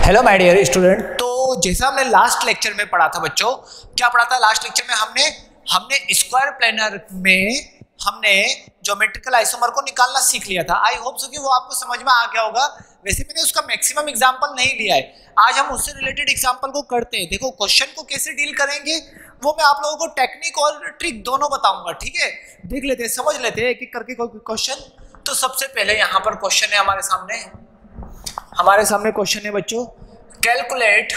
Hello my dear student. तो जैसा हमने लास्ट लेक्चर में पढ़ा था बच्चों, क्या पढ़ा था लास्ट लेक्चर में हमने स्क्वायर प्लेनर में हमने ज्योमेट्रिकल आइसोमर को निकालना सीख लिया था। आई होप सो कि वो आपको समझ में आ गया होगा। वैसे मैंने उसका मैक्सिमम एग्जांपल नहीं लिया है, आज हम उससे रिलेटेड एग्जांपल को करते हैं। देखो क्वेश्चन को कैसे डील करेंगे वो मैं आप लोगों को टेक्निक और ट्रिक दोनों बताऊंगा, ठीक है। देख लेते हैं, समझ लेते हैं एक एक करके कोई क्वेश्चन। तो सबसे पहले यहाँ पर क्वेश्चन है हमारे सामने क्वेश्चन है बच्चों, calculate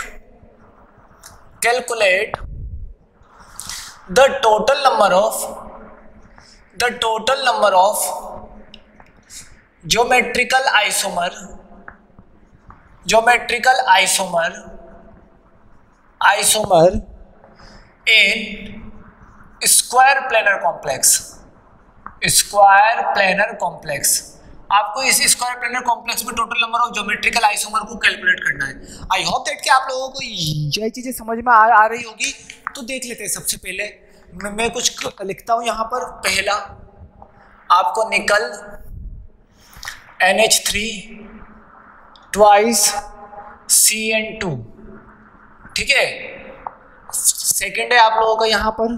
the total number of geometrical isomer in square planar complex. आपको इस स्क्वायर प्लेनर कॉम्प्लेक्स में total number of geometrical isomer को कैलकुलेट करना है। आई होप दैट कि आप लोगों को ये चीजें समझ में आ रही होगी। तो देख लेते हैं। सबसे पहले मैं कुछ लिखता हूं यहाँ पर। पहला आपको निकल NH3 ट्वाइस CN2, ठीक है। सेकंड है आप लोगों का यहाँ पर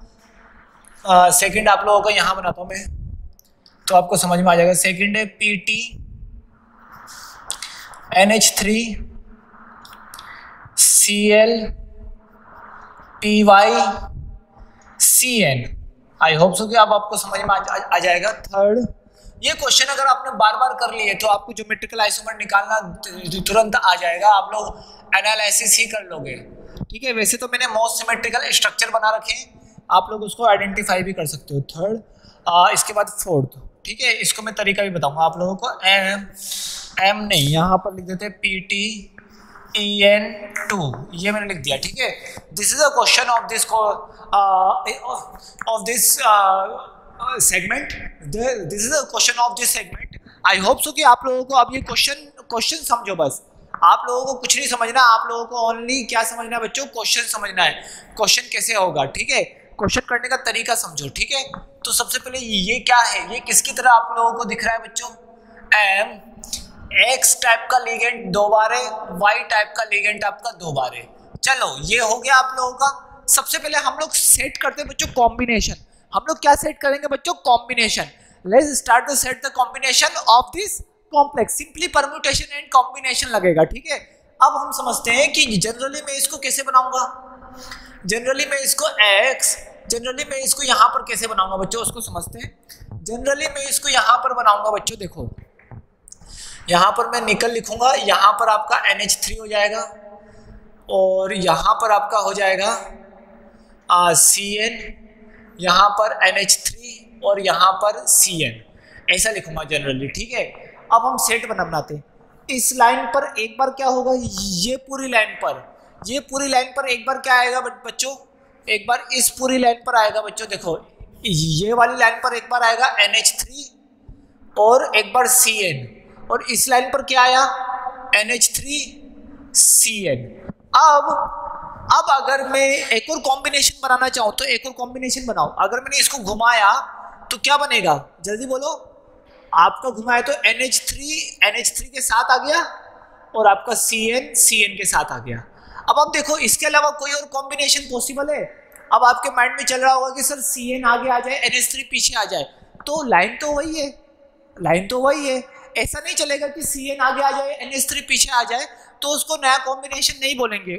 सेकंड आप लोगों का यहाँ बनाता हूं मैं, तो आपको समझ में आ जाएगा। सेकंड है PT NH3 Cl PY CN। I hope so कि अब आपको समझ में आ जाएगा। थर्ड, ये क्वेश्चन अगर आपने बार बार कर लिए तो आपको ज्योमेट्रिकल आइसोमर निकालना तुरंत आ जाएगा, आप लोग एनालिसिस ही कर लोगे, ठीक है। वैसे तो मैंने मोस्ट सिमेट्रिकल स्ट्रक्चर बना रखे हैं, आप लोग उसको आइडेंटिफाई भी कर सकते हो। थर्ड, इसके बाद फोर्थ, ठीक है। इसको मैं तरीका भी बताऊंगा आप लोगों को। एम नहीं, यहाँ पर लिख देते हैं PT EN2, ये मैंने लिख दिया, ठीक है। This is a question of this segment. This is a question of this segment. I hope so कि आप लोगों को अब ये क्वेश्चन समझो। बस आप लोगों को कुछ नहीं समझना, आप लोगों को ओनली क्या समझना है बच्चों, क्वेश्चन समझना है। क्वेश्चन कैसे होगा, ठीक है। क्वेश्चन करने का तरीका समझो, ठीक है। तो सबसे पहले ये क्या है, ये किसकी तरह आप लोगों को दिख रहा है बच्चों। M X टाइप का लिगेंड 2 बार है, Y टाइप का लिगेंड आपका 2 बार है। चलो ये हो गया आप लोगों का। सबसे पहले हम लोग सेट करते हैं बच्चों कॉम्बिनेशन। हम लोग क्या सेट करेंगे बच्चों, combination. Let's start to set the combination of this complex. Simply permutation and combination लगेगा, ठीक है। अब हम समझते हैं कि जनरली मैं इसको कैसे बनाऊंगा। जनरली मैं इसको यहाँ पर कैसे बनाऊंगा बच्चों, उसको समझते हैं। जनरली मैं इसको यहाँ पर बनाऊंगा बच्चों। देखो यहाँ पर मैं निकल लिखूंगा, यहाँ पर आपका NH3 हो जाएगा और यहाँ पर आपका हो जाएगा CN, यहाँ पर NH3 और यहाँ पर CN, ऐसा लिखूंगा जनरली, ठीक है। अब हम सेट बनाते हैं। इस लाइन पर एक बार क्या होगा, ये पूरी लाइन पर एक बार क्या आएगा बच्चों, एक बार इस पूरी लाइन पर आएगा बच्चों। देखो ये वाली लाइन पर एक बार आएगा NH3 और एक बार CN, और इस लाइन पर क्या आया NH3 CN। अब अगर मैं एक और कॉम्बिनेशन बनाना चाहूँ तो एक और कॉम्बिनेशन बनाओ। अगर मैंने इसको घुमाया तो क्या बनेगा, जल्दी बोलो। आपका घुमाया तो NH3 के साथ आ गया और आपका CN के साथ आ गया। अब देखो इसके अलावा कोई और कॉम्बिनेशन पॉसिबल है। अब आपके माइंड में चल रहा होगा कि सर CN आगे आ जाए, NH3 पीछे आ जाए, तो लाइन तो वही है। ऐसा नहीं चलेगा कि CN आगे आ जाए NH3 पीछे आ जाए, तो उसको नया कॉम्बिनेशन नहीं बोलेंगे,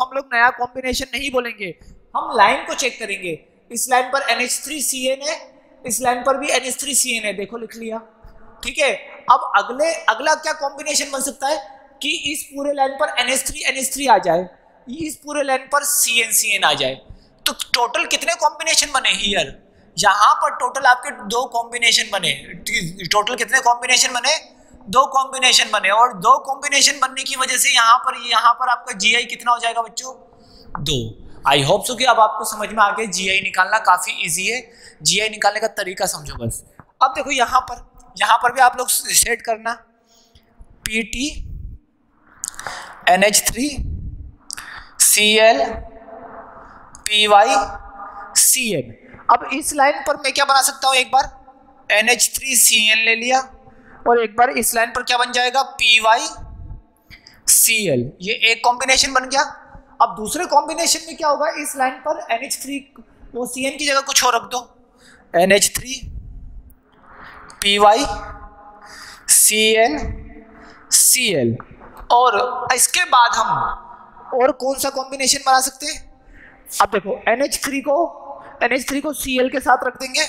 हम लाइन को चेक करेंगे। इस लाइन पर NH3 CN है, इस लाइन पर भी NH3 CN है, देखो लिख लिया, ठीक है। अब अगला क्या कॉम्बिनेशन बन सकता है कि इस पूरे लाइन पर NH3 आ जाए, इस पूरे लाइन पर CN आ जाए। तो टोटल कितने कॉम्बिनेशन बने हियर, यहाँ पर टोटल आपके 2 कॉम्बिनेशन बने। टोटल कितने कॉम्बिनेशन बने, 2 कॉम्बिनेशन बने। और 2 कॉम्बिनेशन बनने की वजह से यहाँ पर आपका GI कितना हो जाएगा बच्चों, 2। आई होप सो कि अब आपको समझ में आ गया। GI निकालना काफी इजी है, GI निकालने का तरीका समझो बस। अब देखो यहाँ पर भी आप लोग सेट करना PT NH3 Cl PY CN। अब इस लाइन पर मैं क्या बना सकता हूं, एक बार NH3CN ले लिया और एक बार इस लाइन पर क्या बन जाएगा, PY Cl, ये एक कॉम्बिनेशन बन गया। अब दूसरे कॉम्बिनेशन में क्या होगा, इस लाइन पर NH3 वो Cn की जगह कुछ और रख दो, NH3 Py Cn Cl, और इसके बाद हम और कौन सा कॉम्बिनेशन बना सकते हैं। अब देखो NH3 को Cl के साथ रख देंगे,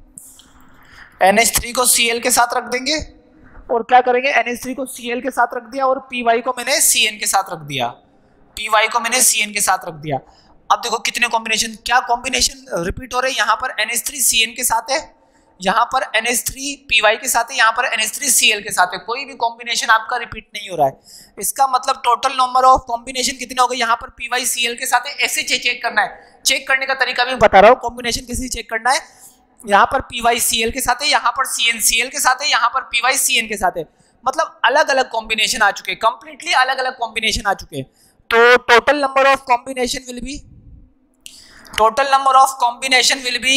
NH3 को Cl के साथ रख देंगे, और क्या करेंगे, NH3 को Cl के साथ रख दिया और Py को मैंने Cn के साथ रख दिया, Py को मैंने Cn के साथ रख दिया। अब देखो कितने कॉम्बिनेशन, क्या कॉम्बिनेशन रिपीट हो रहे हैं, यहाँ पर NH3 Cn के साथ है, यहाँ पर NH3 Py के साथ है, यहाँ पर NH3 Cl के साथ है, कोई भी कॉम्बिनेशन आपका रिपीट नहीं हो रहा है। इसका मतलब टोटल नंबर ऑफ कॉम्बिनेशन कितने हो गए, यहाँ पर Py Cl के साथ है, ऐसे चेक करना है। चेक करने का तरीका भी बता रहा हूँ, कॉम्बिनेशन किसी चेक करना है, यहाँ पर Py Cl के साथ है, यहाँ पर Cn Cl के साथ है, यहाँ पर Py Cn के साथ है, मतलब अलग अलग कॉम्बिनेशन आ चुके, कंप्लीटली अलग अलग कॉम्बिनेशन आ चुके। तो total number of combination will be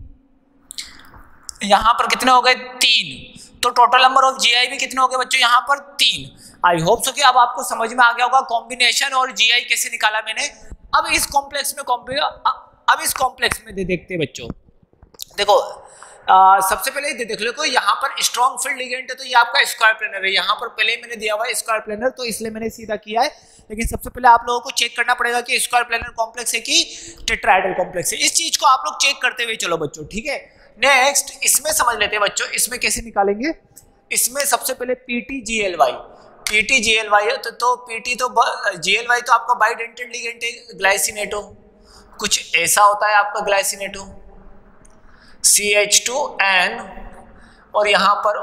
यहाँ पर कितने हो गए, 3। तो टोटल नंबर ऑफ GI भी कितने हो गए बच्चों, यहाँ पर 3। आई होप सो कि अब आपको समझ में आ गया होगा कॉम्बिनेशन और GI कैसे निकाला मैंने। अब इस कॉम्प्लेक्स में देखते हैं बच्चों। देखो सबसे पहले देख लो, कोई यहाँ पर स्ट्रॉन्ग फील्ड लिगेंड है तो ये आपका स्क्वायर प्लेनर है, यहाँ पर पहले मैंने दिया हुआ है स्क्वायर प्लेनर, तो इसलिए मैंने सीधा किया है। लेकिन सबसे पहले आप लोगों को चेक करना पड़ेगा कि स्क्वायर प्लेनर कॉम्प्लेक्स है कि टेट्राहेड्रल कॉम्प्लेक्स है। इस चीज को आप लोग चेक करते हुए चलो बच्चों, ठीक है। नेक्स्ट इसमें समझ लेते हैं बच्चों, इसमें कैसे निकालेंगे। इसमें सबसे पहले PTGLY है, तो PT तो GLY तो आपका बाइडेंटेड लिगेंड है, ग्लाइसिनेटो कुछ ऐसा होता है आपका, ग्लाइसिनेटो CH2N और यहाँ पर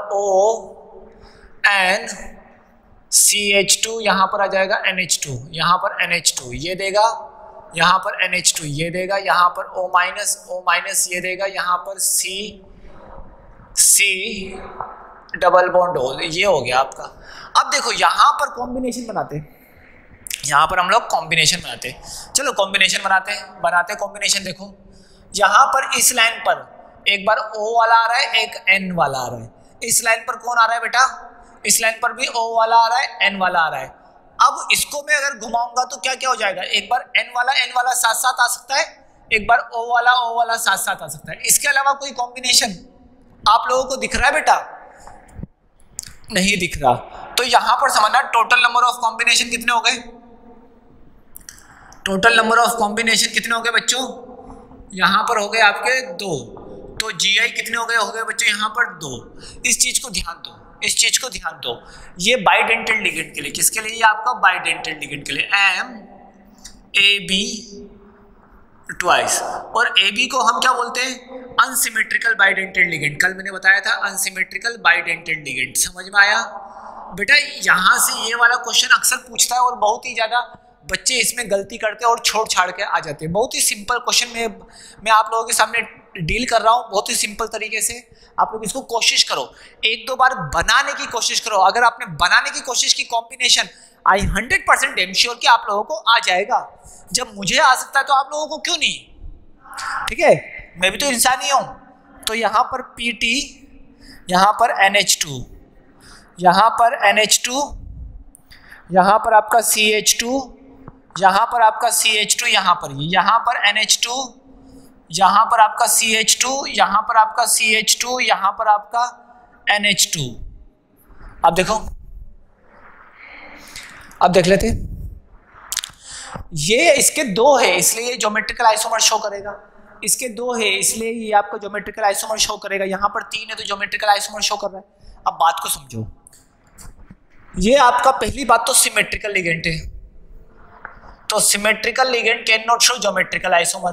ON CH2, यहाँ पर आ जाएगा NH2, यहाँ पर NH2 ये देगा, यहाँ पर NH2 ये देगा, यहाँ पर O- ये देगा, यहाँ पर C डबल बॉन्ड O, ये हो गया आपका। अब देखो यहाँ पर कॉम्बिनेशन बनाते हैं, यहाँ पर हम लोग कॉम्बिनेशन बनाते हैं। चलो कॉम्बिनेशन बनाते कॉम्बिनेशन। देखो यहाँ पर इस लाइन पर एक बार O वाला आ रहा है, एक N वाला आ रहा है। इस लाइन पर कौन आ रहा है बेटा, इस लाइन पर भी O वाला आ रहा है, N वाला आ रहा है। अब इसको मैं अगर घुमाऊंगा तो क्या क्या हो जाएगा, एक बार N वाला साथ साथ आ सकता है, एक बार O वाला साथ साथ आ सकता है। इसके अलावा कोई कॉम्बिनेशन आप लोगों को दिख रहा है बेटा, नहीं दिख रहा। तो यहां पर समझना टोटल नंबर ऑफ कॉम्बिनेशन कितने हो गए, टोटल नंबर ऑफ कॉम्बिनेशन कितने हो गए बच्चों, यहां पर हो गए आपके 2। तो GI कितने हो गए बच्चों, यहां पर 2। इस चीज को ध्यान दो, ये बाइडेंटेड लिगेंड के लिए, किसके लिए, ये आपका बाइडेंटेड लिगेंड के लिए MAB ट्वाइस। और AB को हम क्या बोलते हैं, अनसिमेट्रिकल बाइडेंटेड लिगेंड। कल मैंने बताया था अनसिमेट्रिकल बाइडेंटेड लिगेंड, समझ में आया बेटा। यहां से ये वाला क्वेश्चन अक्सर पूछता है और बहुत ही ज्यादा बच्चे इसमें गलती करते हैं और छोड़ छाड़ के आ जाते हैं। बहुत ही सिंपल क्वेश्चन में मैं आप लोगों के सामने डील कर रहा हूँ, बहुत ही सिंपल तरीके से। आप लोग इसको कोशिश करो, 1-2 बार बनाने की कोशिश करो। अगर आपने बनाने की कोशिश की कॉम्बिनेशन, आई 100% एम श्योर कि आप लोगों को आ जाएगा। जब मुझे आ सकता है तो आप लोगों को क्यों नहीं, ठीक है, मैं भी तो इंसान ही हूं। तो यहाँ पर PT, यहाँ पर NH2, यहाँ पर NH2, यहाँ पर आपका CH2, यहाँ पर आपका CH2, यहाँ पर NH2, यहाँ पर आपका CH2, यहाँ पर आपका CH2, यहाँ पर आपका NH2। अब देखो, अब देख लेते, ये इसके 2 है इसलिए ज्योमेट्रिकल आइसोमर शो करेगा, इसके 2 है इसलिए ये आपका ज्योमेट्रिकल आइसोमर शो करेगा। यहाँ पर 3 है तो ज्योमेट्रिकल आइसोमर शो कर रहा है। अब बात को समझो, ये आपका पहली बात तो सिमेट्रिकल लिगेंड है, तो symmetrical ligand can not show geometrical isomer,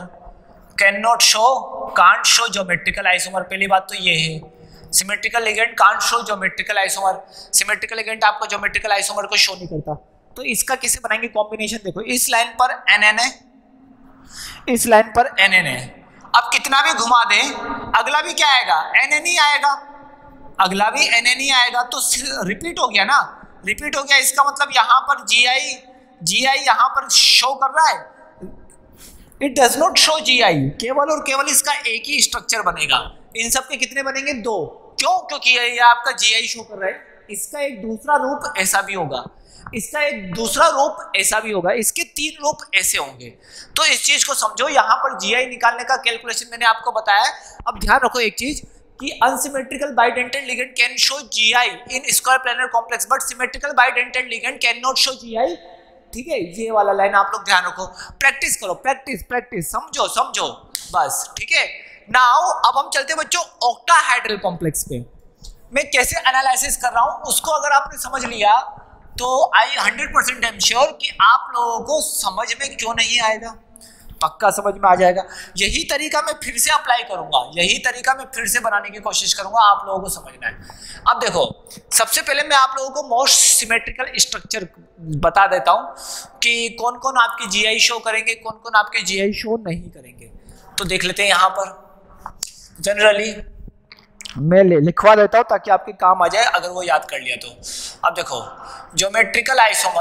can't show geometrical isomer. पहली बात तो ये है, symmetrical ligand can't show geometrical isomer. Symmetrical ligand आपको ज्योमेट्रिकल आइसोमर को शो नहीं करता। तो इसका कैसे बनाएंगे कॉम्बिनेशन, देखो इस लाइन पर NN है, इस लाइन पर NN है। अब कितना भी घुमा दे अगला भी क्या आएगा, NN ही आएगा, अगला भी NN ही आएगा। तो रिपीट हो गया ना, रिपीट हो गया। इसका मतलब यहाँ पर GI यहाँ पर शो कर रहा है, it does not show GI। केवल और केवल इसका एक ही स्ट्रक्चर बनेगा, इन सब के कितने बनेंगे, 2। क्यों, क्योंकि ये आपका GI शो कर रहा है। इसका एक दूसरा रूप ऐसा भी होगा, इसका एक दूसरा रूप ऐसा भी होगा, इसके 3 रूप ऐसे होंगे। तो इस चीज को समझो, यहाँ पर जीआई निकालने का कैलकुलेशन मैंने आपको बताया। अब ध्यान रखो एक चीज कि unsymmetrical bidentate ligand can show GI in square planar complex but symmetrical bidentate ligand can not show GI. ठीक है, ये वाला लाइन आप लोग ध्यान रखो, प्रैक्टिस करो, प्रैक्टिस प्रैक्टिस, समझो समझो बस। ठीक है, नाउ अब हम चलते हैं बच्चों ऑक्टाहेड्रल कॉम्प्लेक्स पे। मैं कैसे एनालिसिस कर रहा हूं उसको अगर आपने समझ लिया तो आई 100% एम श्योर कि आप लोगों को समझ में क्यों नहीं आएगा, पक्का समझ में आ जाएगा। यही तरीका मैं फिर से अप्लाई करूंगा, यही तरीका मैं फिर से बनाने की कोशिश करूंगा, आप लोगों को समझना है। अब देखो, सबसे पहले मैं आप लोगों को मोस्ट सिमेट्रिकल स्ट्रक्चर बता देता हूं कि कौन कौन आपकी जीआई शो करेंगे, कौन कौन आपके जीआई शो नहीं करेंगे। तो देख लेते हैं, यहां पर जनरली मैं लिखवा देता हूं ताकि आपके काम आ जाए अगर वो याद कर लिया तो। अब देखो, geometrical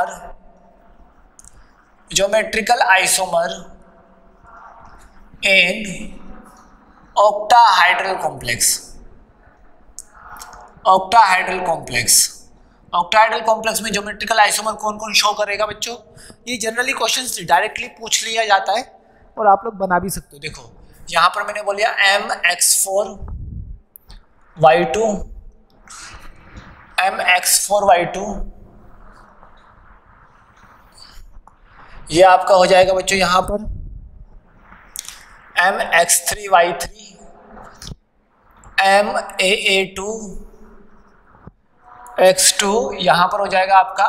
isomer in octahedral complex में ज्योमेट्रिकल आइसोमर कौन कौन शो करेगा बच्चों? ये जनरली क्वेश्चंस डायरेक्टली पूछ लिया जाता है और आप लोग बना भी सकते हो। देखो यहां पर मैंने बोलिया mx4 y2 ये आपका हो जाएगा बच्चों यहां पर mx3 y3 maa2 x2 यहां पर हो जाएगा आपका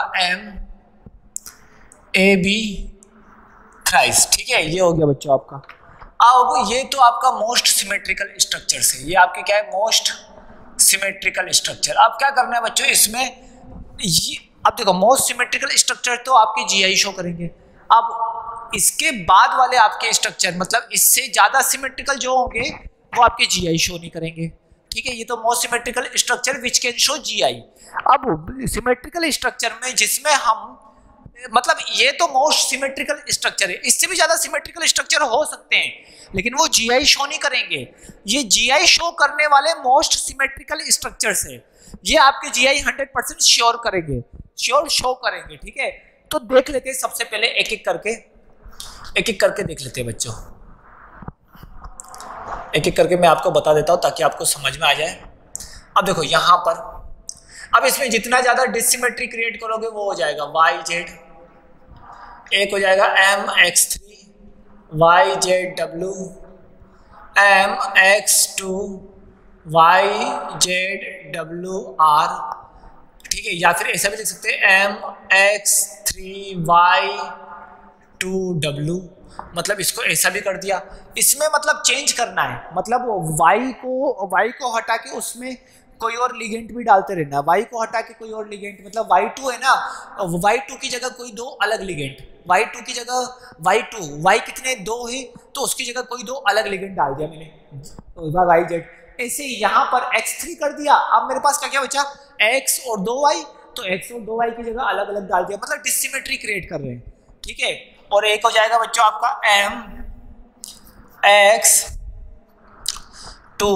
ab थ्राइस। ठीक है, ये हो गया बच्चों आपका। अब ये तो आपका मोस्ट सिमेट्रिकल स्ट्रक्चर है, ये आपके क्या है, मोस्ट सिमेट्रिकल स्ट्रक्चर। अब क्या करना है बच्चों इसमें, अब देखो मोस्ट सिमेट्रिकल स्ट्रक्चर तो आपके जीआई शो करेंगे। अब इसके बाद वाले आपके स्ट्रक्चर मतलब इससे ज्यादा सिमेट्रिकल जो होंगे वो आपके जीआई शो नहीं करेंगे। ठीक है, ये तो most symmetrical structure which can show GI. अब सिमेट्रिकल स्ट्रक्चर में जिसमें हम मतलब ये तो मोस्ट सिमेट्रिकल स्ट्रक्चर है, इससे भी ज्यादा सिमेट्रिकल स्ट्रक्चर हो सकते हैं लेकिन वो जीआई शो नहीं करेंगे। ये जीआई शो करने वाले मोस्ट सिमेट्रिकल स्ट्रक्चर्स है, ये आपके जीआई 100% श्योर करेंगे, श्योर शो करेंगे। ठीक है, तो देख लेते हैं सबसे पहले एक एक करके देख लेते हैं बच्चों, एक एक करके मैं आपको बता देता हूं ताकि आपको समझ में आ जाए। अब देखो यहां पर, अब इसमें जितना ज्यादा डिसिमेट्री क्रिएट करोगे वो हो जाएगा yz, एक हो जाएगा mx3 yzw, mx2 yzwr। ठीक है, या फिर ऐसा भी लिख सकते हैं mx3 y2w, मतलब इसको ऐसा भी कर दिया। इसमें मतलब चेंज करना है, मतलब y को हटा के उसमें कोई और लिगेंट भी डालते रहना, y को हटा के कोई और लिगेंट, मतलब y2 है ना, y2 की जगह कोई 2 अलग लिगेंट, y2 की जगह y कितने 2 है तो उसकी जगह कोई 2 अलग लिगेंट डाल दिया मैंने yz। ऐसे यहाँ पर x3 कर दिया, अब मेरे पास क्या क्या बचा, x और 2y, तो x और 2y की जगह अलग अलग डाल दिया, मतलब डिसिमेट्री क्रिएट कर रहे हैं। ठीक है, और एक हो जाएगा बच्चों आपका mx2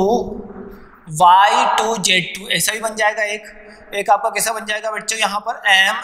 y2z2, ऐसा भी बन जाएगा। एक आपका कैसा बन जाएगा बच्चों यहाँ पर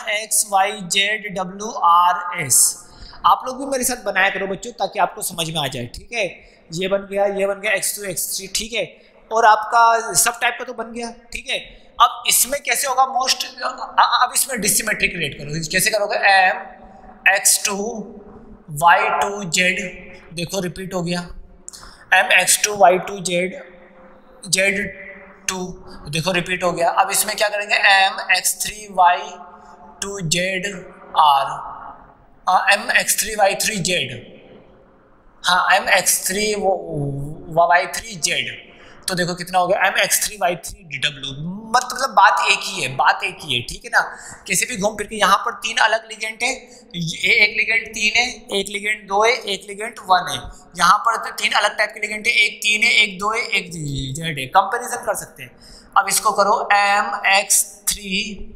mxyzwrs। आप लोग भी मेरे साथ बनाया करो बच्चों ताकि आपको समझ में आ जाए। ठीक है, ये बन गया x2 x3। ठीक है, और आपका सब टाइप का तो बन गया। ठीक है, अब इसमें कैसे होगा मोस्ट, अब इसमें डिसिमेट्री क्रिएट करो, कैसे करोगे, mx2 y2z, देखो रिपीट हो गया, mx2 y2z z2, देखो रिपीट हो गया। अब इसमें क्या करेंगे, mx3 y2z r, mx3 y3z, हाँ mx3 y3z, तो देखो कितना हो गया mx3 y3w, मतलब बात एक ही है। ठीक है ना, कैसे भी घूम फिर के, यहाँ पर 3 अलग लिगेंट है, एक लिगेंट 3 है, एक लिगेंट 2 है, एक लिगेंट 1 है। यहाँ पर तो 3 अलग टाइप के लिगेंट है, एक 3 है, एक 2 है, एक z है, कंपैरिजन कर सकते हैं। अब इसको करो mx3,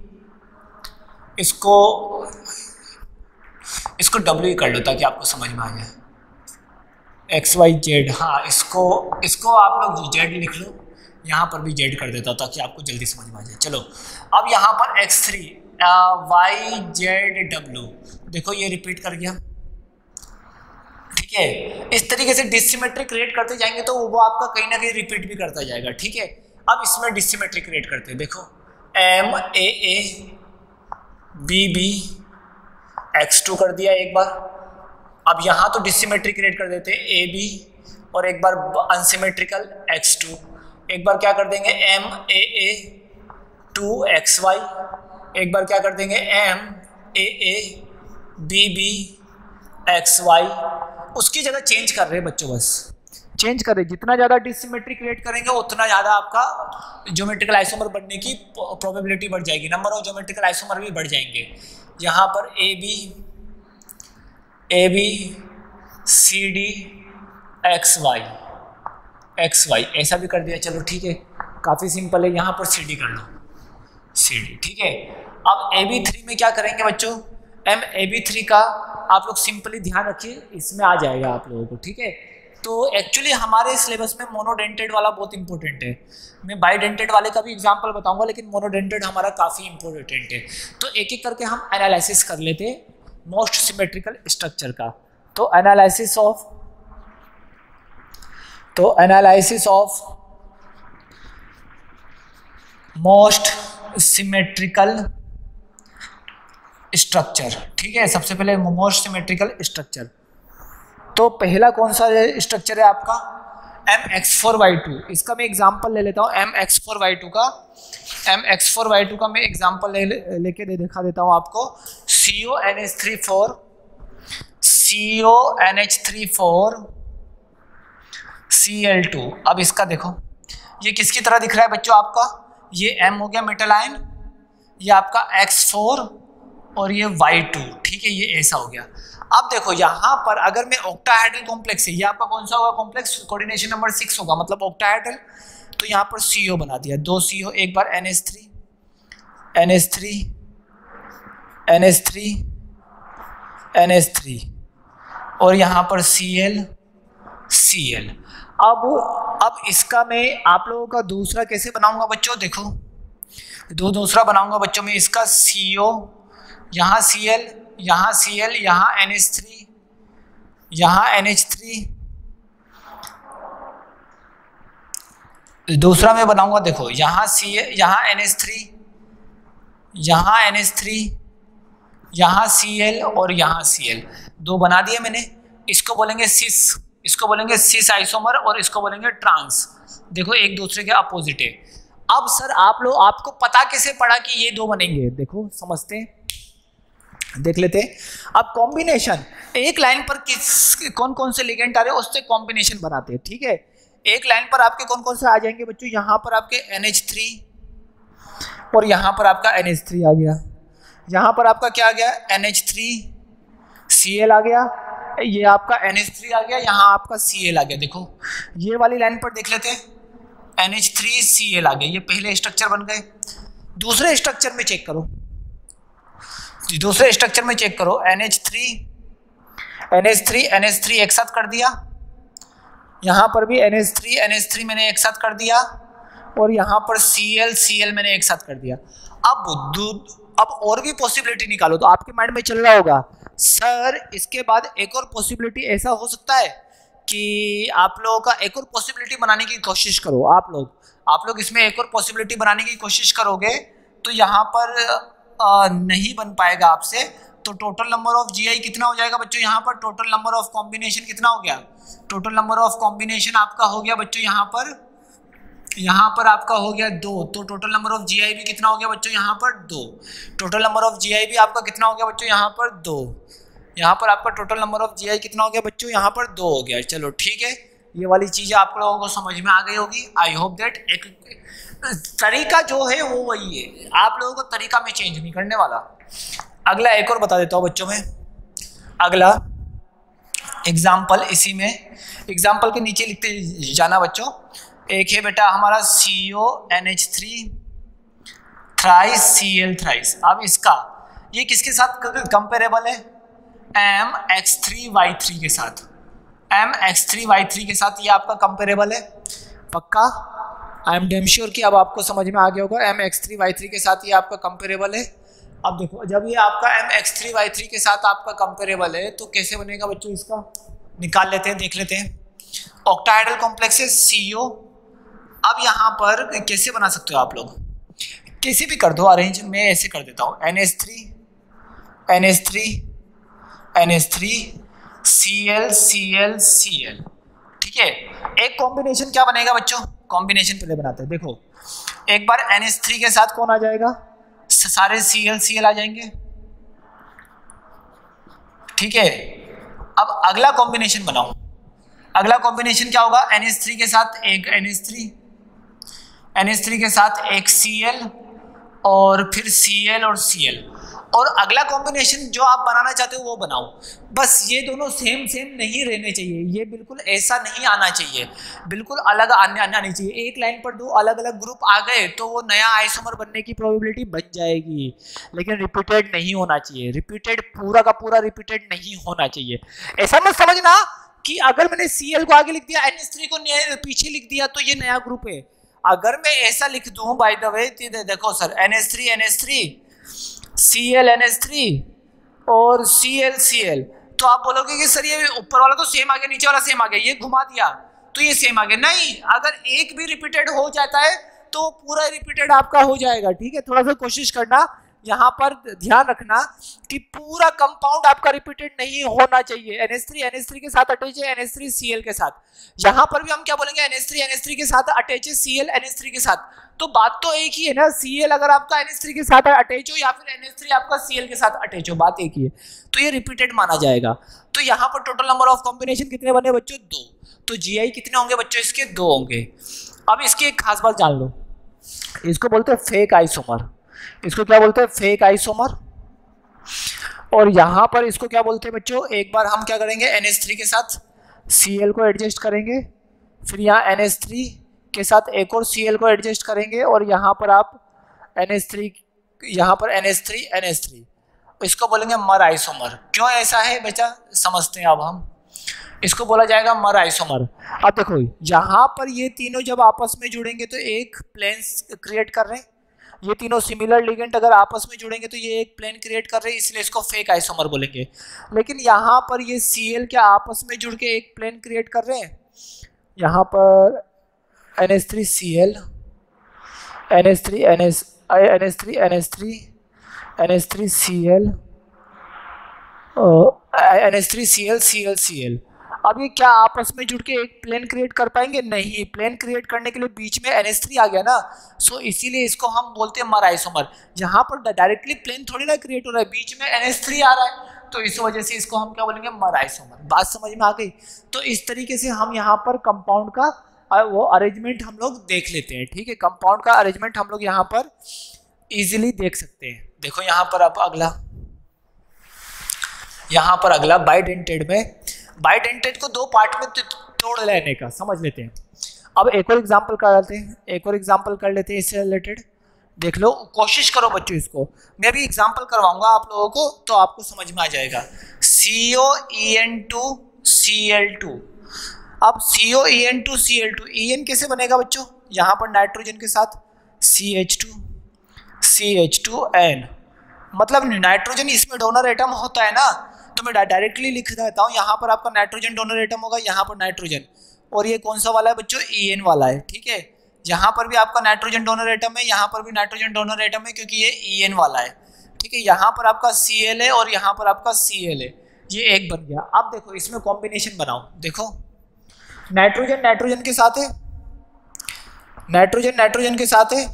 इसको w कर लो ताकि आपको समझ में आ जाए, xyz, हाँ इसको आप लोग z लिख लो, यहाँ पर भी z कर देता हूँ ताकि आपको जल्दी समझ में आ जाए। चलो अब यहाँ पर x3 YZW, देखो ये रिपीट कर गया, ठीक है। इस तरीके से डिसिमेट्री क्रिएट करते जाएंगे तो वो आपका कहीं ना कहीं रिपीट भी करता जाएगा, ठीक है। अब इसमें डिसिमेट्री क्रिएट करते हैं, देखो MAA BB X2 कर दिया एक बार। अब यहाँ तो डिसिमेट्री क्रिएट कर देते हैं AB, और एक बार अनसिमेट्रिकल X2, एक बार क्या कर देंगे MAA 2XY, एक बार क्या कर देंगे MAA BB XY। उसकी जगह चेंज कर रहे हैं बच्चों, बस चेंज कर रहे हैं। जितना ज़्यादा डिसिमेट्री क्रिएट करेंगे उतना ज़्यादा आपका ज्योमेट्रिकल आइसोमर बनने की प्रोबेबिलिटी बढ़ जाएगी, नंबर ऑफ ज्योमेट्रिकल आइसोमर भी बढ़ जाएंगे। यहाँ पर AB CD XY ऐसा भी कर दिया, चलो ठीक है, काफ़ी सिंपल है। यहाँ पर CD कर लो, CD, ठीक है। अब AB3 में क्या करेंगे बच्चों, MAB3 का आप लोग सिंपली ध्यान रखिए, इसमें आ जाएगा आप लोगों को, ठीक है। तो एक्चुअली हमारे सिलेबस में मोनोडेंटेड वाला बहुत इंपॉर्टेंट है, मैं बाइडेंटेड वाले का भी एग्जांपल बताऊंगा, लेकिन मोनोडेंटेड हमारा काफ़ी इंपॉर्टेंट है। तो एक एक करके हम एनालिसिस कर लेते हैं मोस्ट सिमेट्रिकल स्ट्रक्चर का। तो analysis of most symmetrical structure, ठीक है। सबसे पहले मोस्ट सिमेट्रिकल स्ट्रक्चर, तो पहला कौन सा स्ट्रक्चर है आपका MX4Y2। इसका मैं एग्जांपल ले लेता हूँ MX4Y2 का मैं एग्जांपल लेके दिखा देता हूँ आपको। CONH3 Cl2। अब इसका देखो ये किसकी तरह दिख रहा है बच्चों आपका, ये M हो गया मेटल आयन, ये आपका X4 और ये Y2, ठीक है, ये ऐसा हो गया। अब देखो यहाँ पर अगर मैं ऑक्टाहेड्रल कॉम्प्लेक्स है, ये आपका कौन सा होगा कॉम्प्लेक्स, कोऑर्डिनेशन नंबर 6 होगा, मतलब ऑक्टाहेड्रल। तो यहाँ पर CO बना दिया, 2 CO, एक बार NH3 और यहाँ पर Cl। अब इसका मैं आप लोगों का दूसरा कैसे बनाऊंगा बच्चों, देखो दूसरा बनाऊंगा बच्चों में इसका CO, यहाँ Cl, यहाँ Cl, यहाँ NH3, यहाँ NH3। दूसरा मैं बनाऊंगा, देखो यहाँ Cl, यहाँ NH3, यहाँ NH3, यहाँ Cl और यहाँ Cl, 2 बना दिए मैंने। इसको बोलेंगे सिस आइसोमर और इसको बोलेंगे ट्रांस। देखो एक दूसरे के अपोजिट है। अब सर आपको पता कैसे पड़ा कि ये 2 बनेंगे, देखो समझते हैं, देख लेते हैं। अब कॉम्बिनेशन, एक लाइन पर कौन कौन से लिगेंड आ रहे हैं उससे कॉम्बिनेशन बनाते हैं, ठीक है। एक लाइन पर आपके कौन कौन से आ जाएंगे बच्चों, यहाँ पर आपके NH3 और यहाँ पर आपका NH3 आ गया, यहाँ पर आपका क्या आ गया NH3Cl आ गया, ये आपका NH3 आ गया, यहाँ आपका Cl आ गया। देखो ये वाली लाइन पर देख लेते हैं, NH3Cl आ गया, ये पहले स्ट्रक्चर बन गए। दूसरे स्ट्रक्चर में चेक करो, NH3 एक साथ कर दिया, यहाँ पर भी NH3 मैंने एक साथ कर दिया, और यहाँ पर Cl मैंने एक साथ कर दिया। अब और भी पॉसिबिलिटी निकालो, तो आपके माइंड में चल रहा होगा सर इसके बाद एक और पॉसिबिलिटी ऐसा हो सकता है कि आप लोगों का एक और पॉसिबिलिटी बनाने की कोशिश करो। आप लोग इसमें एक और पॉसिबिलिटी बनाने की कोशिश करोगे तो यहाँ पर नहीं बन पाएगा आपसे। तो टोटल नंबर ऑफ GI कितना हो जाएगा बच्चों, यहाँ पर टोटल नंबर ऑफ कॉम्बिनेशन कितना हो गया, टोटल नंबर ऑफ कॉम्बिनेशन आपका हो गया बच्चों यहाँ पर आपका हो गया 2। तो टोटल नंबर ऑफ GI भी कितना हो गया बच्चों, यहाँ पर 2। टोटल नंबर ऑफ GI भी आपका कितना हो गया बच्चों, यहाँ पर 2। यहाँ पर आपका टोटल नंबर ऑफ GI कितना हो गया बच्चों, यहाँ पर 2 हो गया। चलो ठीक है, ये वाली चीज़ें आप लोगों को समझ में आ गई होगी। आई होप दैट एक तरीका जो है वो वही है, आप लोगों को तरीका में चेंज नहीं करने वाला। अगला एक और बता देता हूँ बच्चों में, अगला एग्जाम्पल, इसी में एग्जाम्पल के नीचे लिखते जाना बच्चों। एक है बेटा हमारा CONH3 थ्राइस Cl थ्राइस। अब इसका ये किसके साथ कंपेरेबल है, MX3Y3 के साथ, MX3Y3 के साथ ये आपका कंपेरेबल है। पक्का, आई एम डेम श्योर कि अब आपको समझ में आ गया होगा। MX3Y3 के साथ ये आपका कंपेरेबल है। अब देखो जब ये आपका MX3Y3 के साथ आपका कंपेरेबल है तो कैसे बनेगा बच्चों, इसका निकाल लेते हैं, देख लेते हैं। ऑक्टाहेड्रल कॉम्प्लेक्स है CO। अब यहाँ पर कैसे बना सकते हो आप लोग, कैसे भी कर दो अरेंज, मैं ऐसे कर देता हूँ NH3 NH3 NH3 Cl Cl Cl, ठीक है। एक कॉम्बिनेशन क्या बनेगा बच्चों, कॉम्बिनेशन पहले बनाते हैं। देखो एक बार NH3 के साथ कौन आ जाएगा, सारे Cl Cl आ जाएंगे, ठीक है। अब अगला कॉम्बिनेशन बनाओ, अगला कॉम्बिनेशन क्या होगा, NH3 के साथ एक NH3, NH3 के साथ एक Cl और फिर Cl और Cl, और अगला कॉम्बिनेशन जो आप बनाना चाहते हो वो बनाओ। बस ये दोनों सेम सेम नहीं रहने चाहिए, ये बिल्कुल ऐसा नहीं आना चाहिए, बिल्कुल अलग आना नहीं चाहिए। एक लाइन पर दो अलग अलग ग्रुप आ गए तो वो नया आइसोमर बनने की प्रोबेबिलिटी बच जाएगी, लेकिन रिपीटेड नहीं होना चाहिए, रिपीटेड पूरा का पूरा रिपीटेड नहीं होना चाहिए। ऐसा मत समझना कि अगर मैंने Cl को आगे लिख दिया NH3 को पीछे लिख दिया तो ये नया ग्रुप है। अगर मैं ऐसा लिख दूं बाय द वे, देखो sir NH3 NH3 Cl NH3 और Cl Cl, तो आप बोलोगे कि सर ये ऊपर वाला तो सेम आ गया, नीचे वाला सेम आ गया, ये घुमा दिया तो ये सेम आ गया। नहीं, अगर एक भी रिपीटेड हो जाता है तो पूरा रिपीटेड आपका हो जाएगा, ठीक है। थोड़ा सा कोशिश करना, यहाँ पर ध्यान रखना कि पूरा कंपाउंड आपका रिपीटेड नहीं होना चाहिए। NH3 के साथ अटैच है NH3 Cl के साथ, यहाँ पर भी हम क्या बोलेंगे, NH3 के साथ अटैच है Cl NH3 के साथ। तो बात तो एक ही है ना, Cl अगर आपका NH3 के साथ अटैच हो या फिर NH3 आपका Cl के साथ अटैच हो, बात एक ही है, तो ये रिपीटेड माना जाएगा। तो यहाँ पर टोटल नंबर ऑफ कॉम्बिनेशन कितने बने बच्चों, 2। तो GI कितने होंगे बच्चों, इसके 2 होंगे। अब इसकी एक खास बात जान लो, इसको बोलते हैं फेक आइसोमर, इसको क्या बोलते हैं, फेक आइसोमर। और यहां पर इसको क्या बोलते हैं बच्चों, एक बार हम क्या करेंगे, NH3 के साथ Cl को एडजस्ट करेंगे, फिर यहाँ NH3 के साथ एक और Cl को एडजस्ट करेंगे, और यहाँ पर आप NH3, यहाँ पर NH3 इसको बोलेंगे मर आइसोमर। क्यों ऐसा है बच्चा, समझते हैं अब हम। इसको बोला जाएगा मर आइसोमर। अब देखो यहाँ पर ये तीनों जब आपस में जुड़ेंगे तो एक प्लेन क्रिएट कर रहे हैं, ये तीनों सिमिलर लिगेंड अगर आपस में जुड़ेंगे तो ये एक प्लेन क्रिएट कर रहे हैं, इसलिए इसको फेक आइसोमर बोलेंगे। लेकिन यहाँ पर ये Cl क्या आपस में जुड़ के एक प्लेन क्रिएट कर रहे हैं, यहाँ पर NH3 Cl NH3 Cl NH3 Cl Cl। अब ये क्या आपस में जुड़ के एक प्लेन क्रिएट कर पाएंगे, नहीं। प्लेन क्रिएट करने के लिए बीच में NH3 आ गया ना, सो इसीलिए इसको हम बोलते हैं मर आइसोमर। यहाँ पर डायरेक्टली प्लेन थोड़ी ना क्रिएट हो रहा है, बीच में NH3 आ रहा है, तो इस वजह से इसको हम क्या बोलेंगे, मर आइसोमर। बात समझ में आ गई। तो इस तरीके से हम यहाँ पर कंपाउंड का वो अरेंजमेंट हम लोग देख लेते हैं, ठीक है। कंपाउंड का अरेंजमेंट हम लोग यहाँ पर इजीली देख सकते हैं। देखो यहाँ पर अब अगला, यहाँ पर अगला बाइडेंटेड में, बाइडेंटेड को 2 पार्ट में तोड़ लेने का समझ लेते हैं। अब एक और एग्जांपल कर लेते हैं, एक और एग्जांपल कर लेते हैं इससे रिलेटेड। देख लो, कोशिश करो बच्चों, इसको मैं भी एग्जांपल करवाऊंगा आप लोगों को तो आपको समझ में आ जाएगा। COEN2 Cl2। अब COEN2 Cl2, En कैसे बनेगा बच्चों, यहाँ पर नाइट्रोजन के साथ CH2N, मतलब नाइट्रोजन इसमें डोनर एटम होता है ना, तो मैं डायरेक्टली लिख देता हूँ। यहाँ पर आपका नाइट्रोजन डोनर एटम होगा, यहाँ पर नाइट्रोजन, और ये कौन सा वाला है बच्चों, En वाला है, ठीक है। यहाँ पर भी आपका नाइट्रोजन डोनर एटम है, यहाँ पर भी नाइट्रोजन डोनर एटम है, क्योंकि ये En वाला है, ठीक है। यहाँ पर आपका Cl है और यहाँ पर आपका Cl है, ये एक बन गया। अब देखो इसमें कॉम्बिनेशन बनाओ। देखो नाइट्रोजन नाइट्रोजन के साथ है, नाइट्रोजन नाइट्रोजन के साथ है,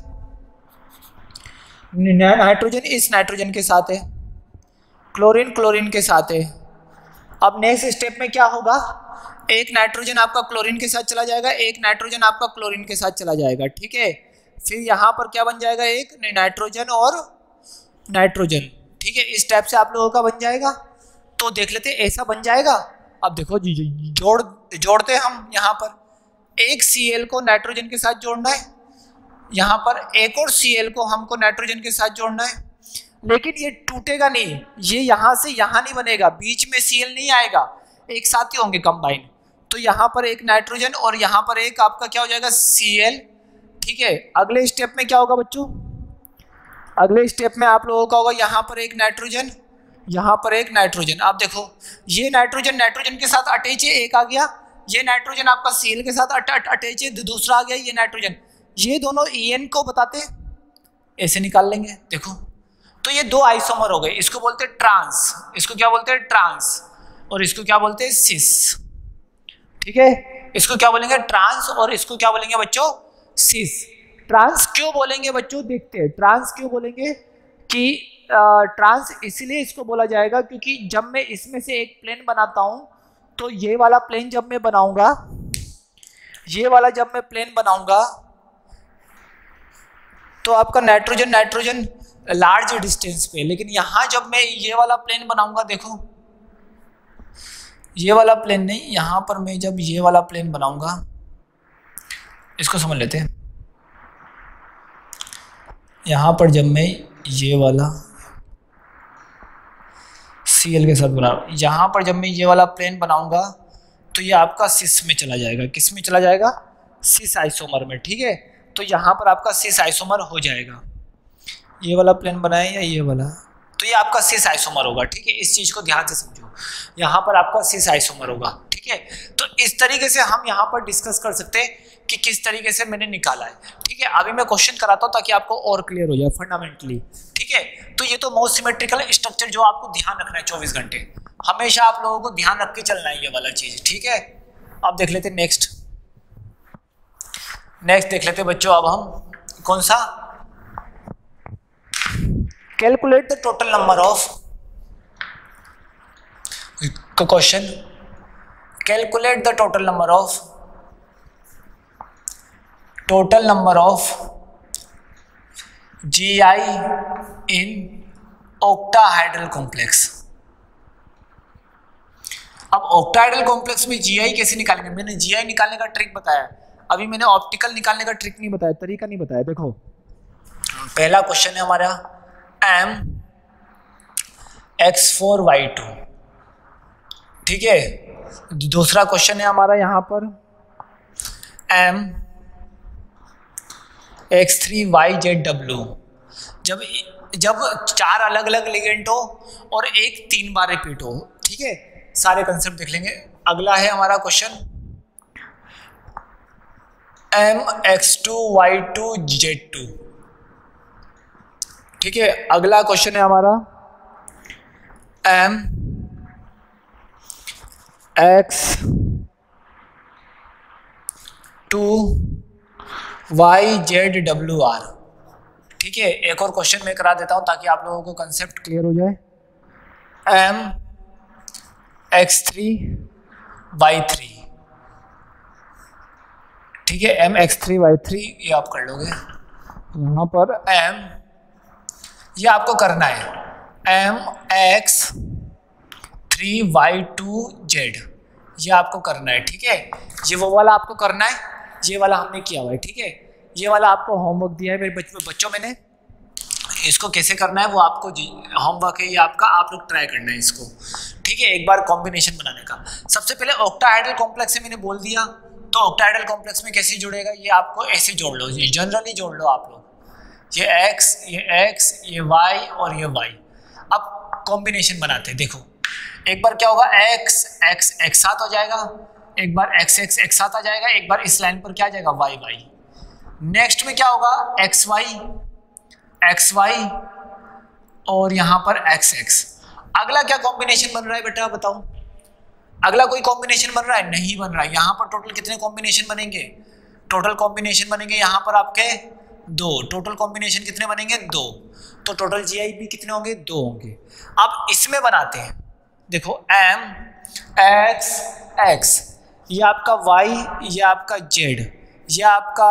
नाइट्रोजन इस नाइट्रोजन के साथ है, क्लोरीन क्लोरीन के साथ है। अब नेक्स्ट स्टेप में क्या होगा, एक नाइट्रोजन आपका क्लोरीन के साथ चला जाएगा, एक नाइट्रोजन आपका क्लोरीन के साथ चला जाएगा, ठीक है। फिर यहाँ पर क्या बन जाएगा, एक नाइट्रोजन और नाइट्रोजन, ठीक है। इस टाइप से आप लोगों का बन जाएगा। तो देख लेते ऐसा बन जाएगा। अब देखो जोड़ते हम, यहाँ पर एक Cl को नाइट्रोजन के साथ जोड़ना है, यहाँ पर एक और Cl को हमको नाइट्रोजन के साथ जोड़ना है, लेकिन ये टूटेगा नहीं, ये यहाँ से यहाँ नहीं बनेगा, बीच में Cl नहीं आएगा, एक साथ ही होंगे कंबाइन। तो यहाँ पर एक नाइट्रोजन और यहाँ पर एक आपका क्या हो जाएगा, Cl, ठीक है। अगले स्टेप में क्या होगा बच्चों, अगले स्टेप में आप लोगों का होगा यहाँ पर एक नाइट्रोजन, यहाँ पर एक नाइट्रोजन। आप देखो ये नाइट्रोजन नाइट्रोजन के साथ अटैच है, एक आ गया। ये नाइट्रोजन आपका Cl के साथ अटैच है, दूसरा आ गया ये नाइट्रोजन। ये दोनों En को बताते हैं, ऐसे निकाल लेंगे। देखो तो ये दो आइसोमर हो गए, इसको बोलते हैं ट्रांस, इसको क्या बोलते हैं ट्रांस, और इसको क्या बोलते हैं सिस। ठीक है, इसको क्या बोलेंगे ट्रांस और इसको क्या बोलेंगे बच्चों सिस। ट्रांस क्यों बोलेंगे बच्चों, देखते हैं ट्रांस क्यों बोलेंगे। कि ट्रांस इसलिए इसको बोला जाएगा क्योंकि जब मैं इसमें से एक प्लेन बनाता हूं तो ये वाला प्लेन जब मैं बनाऊंगा, ये वाला जब मैं प्लेन बनाऊंगा तो आपका नाइट्रोजन नाइट्रोजन लार्ज डिस्टेंस पे, लेकिन यहां जब मैं ये वाला प्लेन बनाऊंगा, देखो ये वाला प्लेन नहीं, यहां पर मैं जब ये वाला प्लेन बनाऊंगा, इसको समझ लेते हैं। यहां पर जब मैं ये वाला Cl के साथ बना, यहाँ पर जब मैं ये वाला प्लेन बनाऊंगा तो ये आपका सिस में चला जाएगा। किस में चला जाएगा, सिस आइसोमर में। ठीक है, तो यहाँ पर आपका सिस आइसोमर हो जाएगा। ये वाला प्लेन बनाए या ये वाला, तो ये आपका सिस आइसोमर होगा। ठीक है, इस चीज़ को ध्यान से समझो, यहाँ पर आपका सिस आइसोमर होगा। ठीक है, तो इस तरीके से हम यहाँ पर डिस्कस कर सकते हैं कि किस तरीके से मैंने निकाला है। ठीक है, अभी मैं क्वेश्चन कराता हूँ ताकि आपको और क्लियर हो जाए फंडामेंटली। ठीक है, तो ये तो मोस्ट सिमेट्रिकल स्ट्रक्चर जो आपको ध्यान रखना है 24 घंटे, हमेशा आप लोगों को ध्यान रख के चलना है ये वाला चीज। ठीक है, अब देख लेते नेक्स्ट देख लेते बच्चों। अब हम कौन सा, calculate the total number of, question calculate the total number of Gi in octahedral complex। अब ऑक्टाहेड्रल कॉम्प्लेक्स में Gi कैसे निकालेंगे, मैंने Gi निकालने का ट्रिक बताया, अभी मैंने ऑप्टिकल निकालने का ट्रिक नहीं बताया, तरीका नहीं बताया। देखो पहला क्वेश्चन है हमारा mx4y2। ठीक है, दूसरा क्वेश्चन है हमारा यहाँ पर mx3yzw। जब चार अलग अलग लिगेंड हो और एक 3 बार रिपीट हो। ठीक है, सारे कंसेप्ट देख लेंगे। अगला है हमारा क्वेश्चन mx2y2z2। ठीक है, अगला क्वेश्चन है हमारा mx2yzwr। ठीक है, एक और क्वेश्चन मैं करा देता हूं ताकि आप लोगों को कंसेप्ट क्लियर हो जाए। mx3y3। ठीक है, mx3y3 ये आप कर लोगे। यहाँ पर ये आपको करना है mx3y2z, ये आपको करना है। ठीक है, ये वो वाला आपको करना है, ये वाला हमने किया हुआ है। ठीक है, ये वाला आपको होमवर्क दिया है मेरे बच्चों, मैंने इसको कैसे करना है वो आपको होमवर्क है, ये आपका, आप लोग ट्राई करना है इसको। ठीक है, एक बार कॉम्बिनेशन बनाने का। सबसे पहले ऑक्टाहेड्रल कॉम्प्लेक्स से मैंने बोल दिया, तो ऑक्टाहेड्रल कॉम्प्लेक्स में कैसे जुड़ेगा, ये आपको ऐसे जोड़ लो, ये जनरली जोड़ लो आप लोग, ये x, ये y और ये y। अब कॉम्बिनेशन बनाते हैं। देखो एक बार क्या होगा, x एक साथ हो जाएगा, एक बार x एक साथ आ जाएगा, एक बार इस लाइन पर क्या आ जाएगा y। नेक्स्ट में क्या होगा, xy और यहाँ पर x। अगला क्या कॉम्बिनेशन बन रहा है बेटा बताओ, अगला कोई कॉम्बिनेशन बन रहा है, नहीं बन रहा है। यहाँ पर टोटल कितने कॉम्बिनेशन बनेंगे, टोटल कॉम्बिनेशन बनेंगे यहाँ पर आपके 2। टोटल कॉम्बिनेशन कितने बनेंगे, 2। तो टोटल GI भी कितने होंगे, 2 होंगे। अब इसमें बनाते हैं। देखो mx, ये आपका y, ये आपका z, ये आपका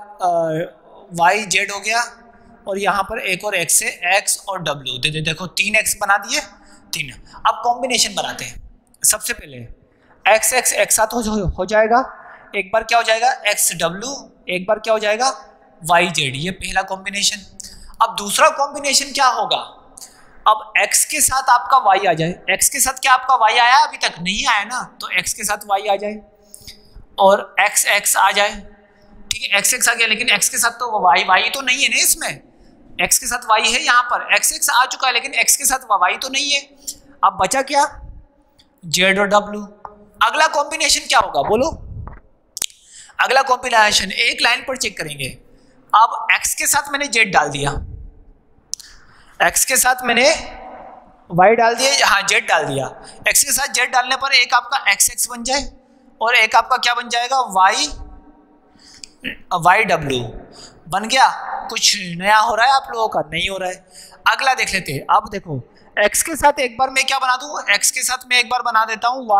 yz हो गया, और यहाँ पर एक और x है, x और w दे देखो 3x बना दिए, 3। अब कॉम्बिनेशन बनाते हैं। सबसे पहले x एक साथ हो जाएगा, एक बार क्या हो जाएगा xw, एक बार क्या हो जाएगा yz, ये पहला कॉम्बिनेशन। अब दूसरा कॉम्बिनेशन क्या होगा, अब x के साथ आपका y आ जाए, x के साथ क्या आपका y आया, अभी तक नहीं आया ना, तो x के साथ y आ जाए और x आ जाए। ठीक है, x आ गया, लेकिन x के साथ तो y तो नहीं है ना इसमें, एक्स के साथ वाई है, यहाँ पर एक्स एक्स आ चुका है लेकिन एक्स के साथ वाई तो नहीं है। अब बचा क्या, जेड और डब्ल्यू। अगला कॉम्बिनेशन क्या होगा बोलो, अगला कॉम्बिनेशन एक लाइन पर चेक करेंगे। अब एक्स के साथ मैंने जेड डाल दिया, एक्स के साथ मैंने वाई डाल दिया, हाँ जेड डाल दिया। एक्स के साथ जेड डालने पर एक आपका एक्स एक्स बन जाए और एक आपका क्या बन जाएगा, वाई डब्ल्यू बन गया। कुछ नया हो रहा है आप लोगों का, नहीं हो रहा है। अगला देख लेते हैं। अब देखो एक्स के साथ एक बार मैं क्या बना दूं, एक्स के साथ मैं एक बार बना देता हूं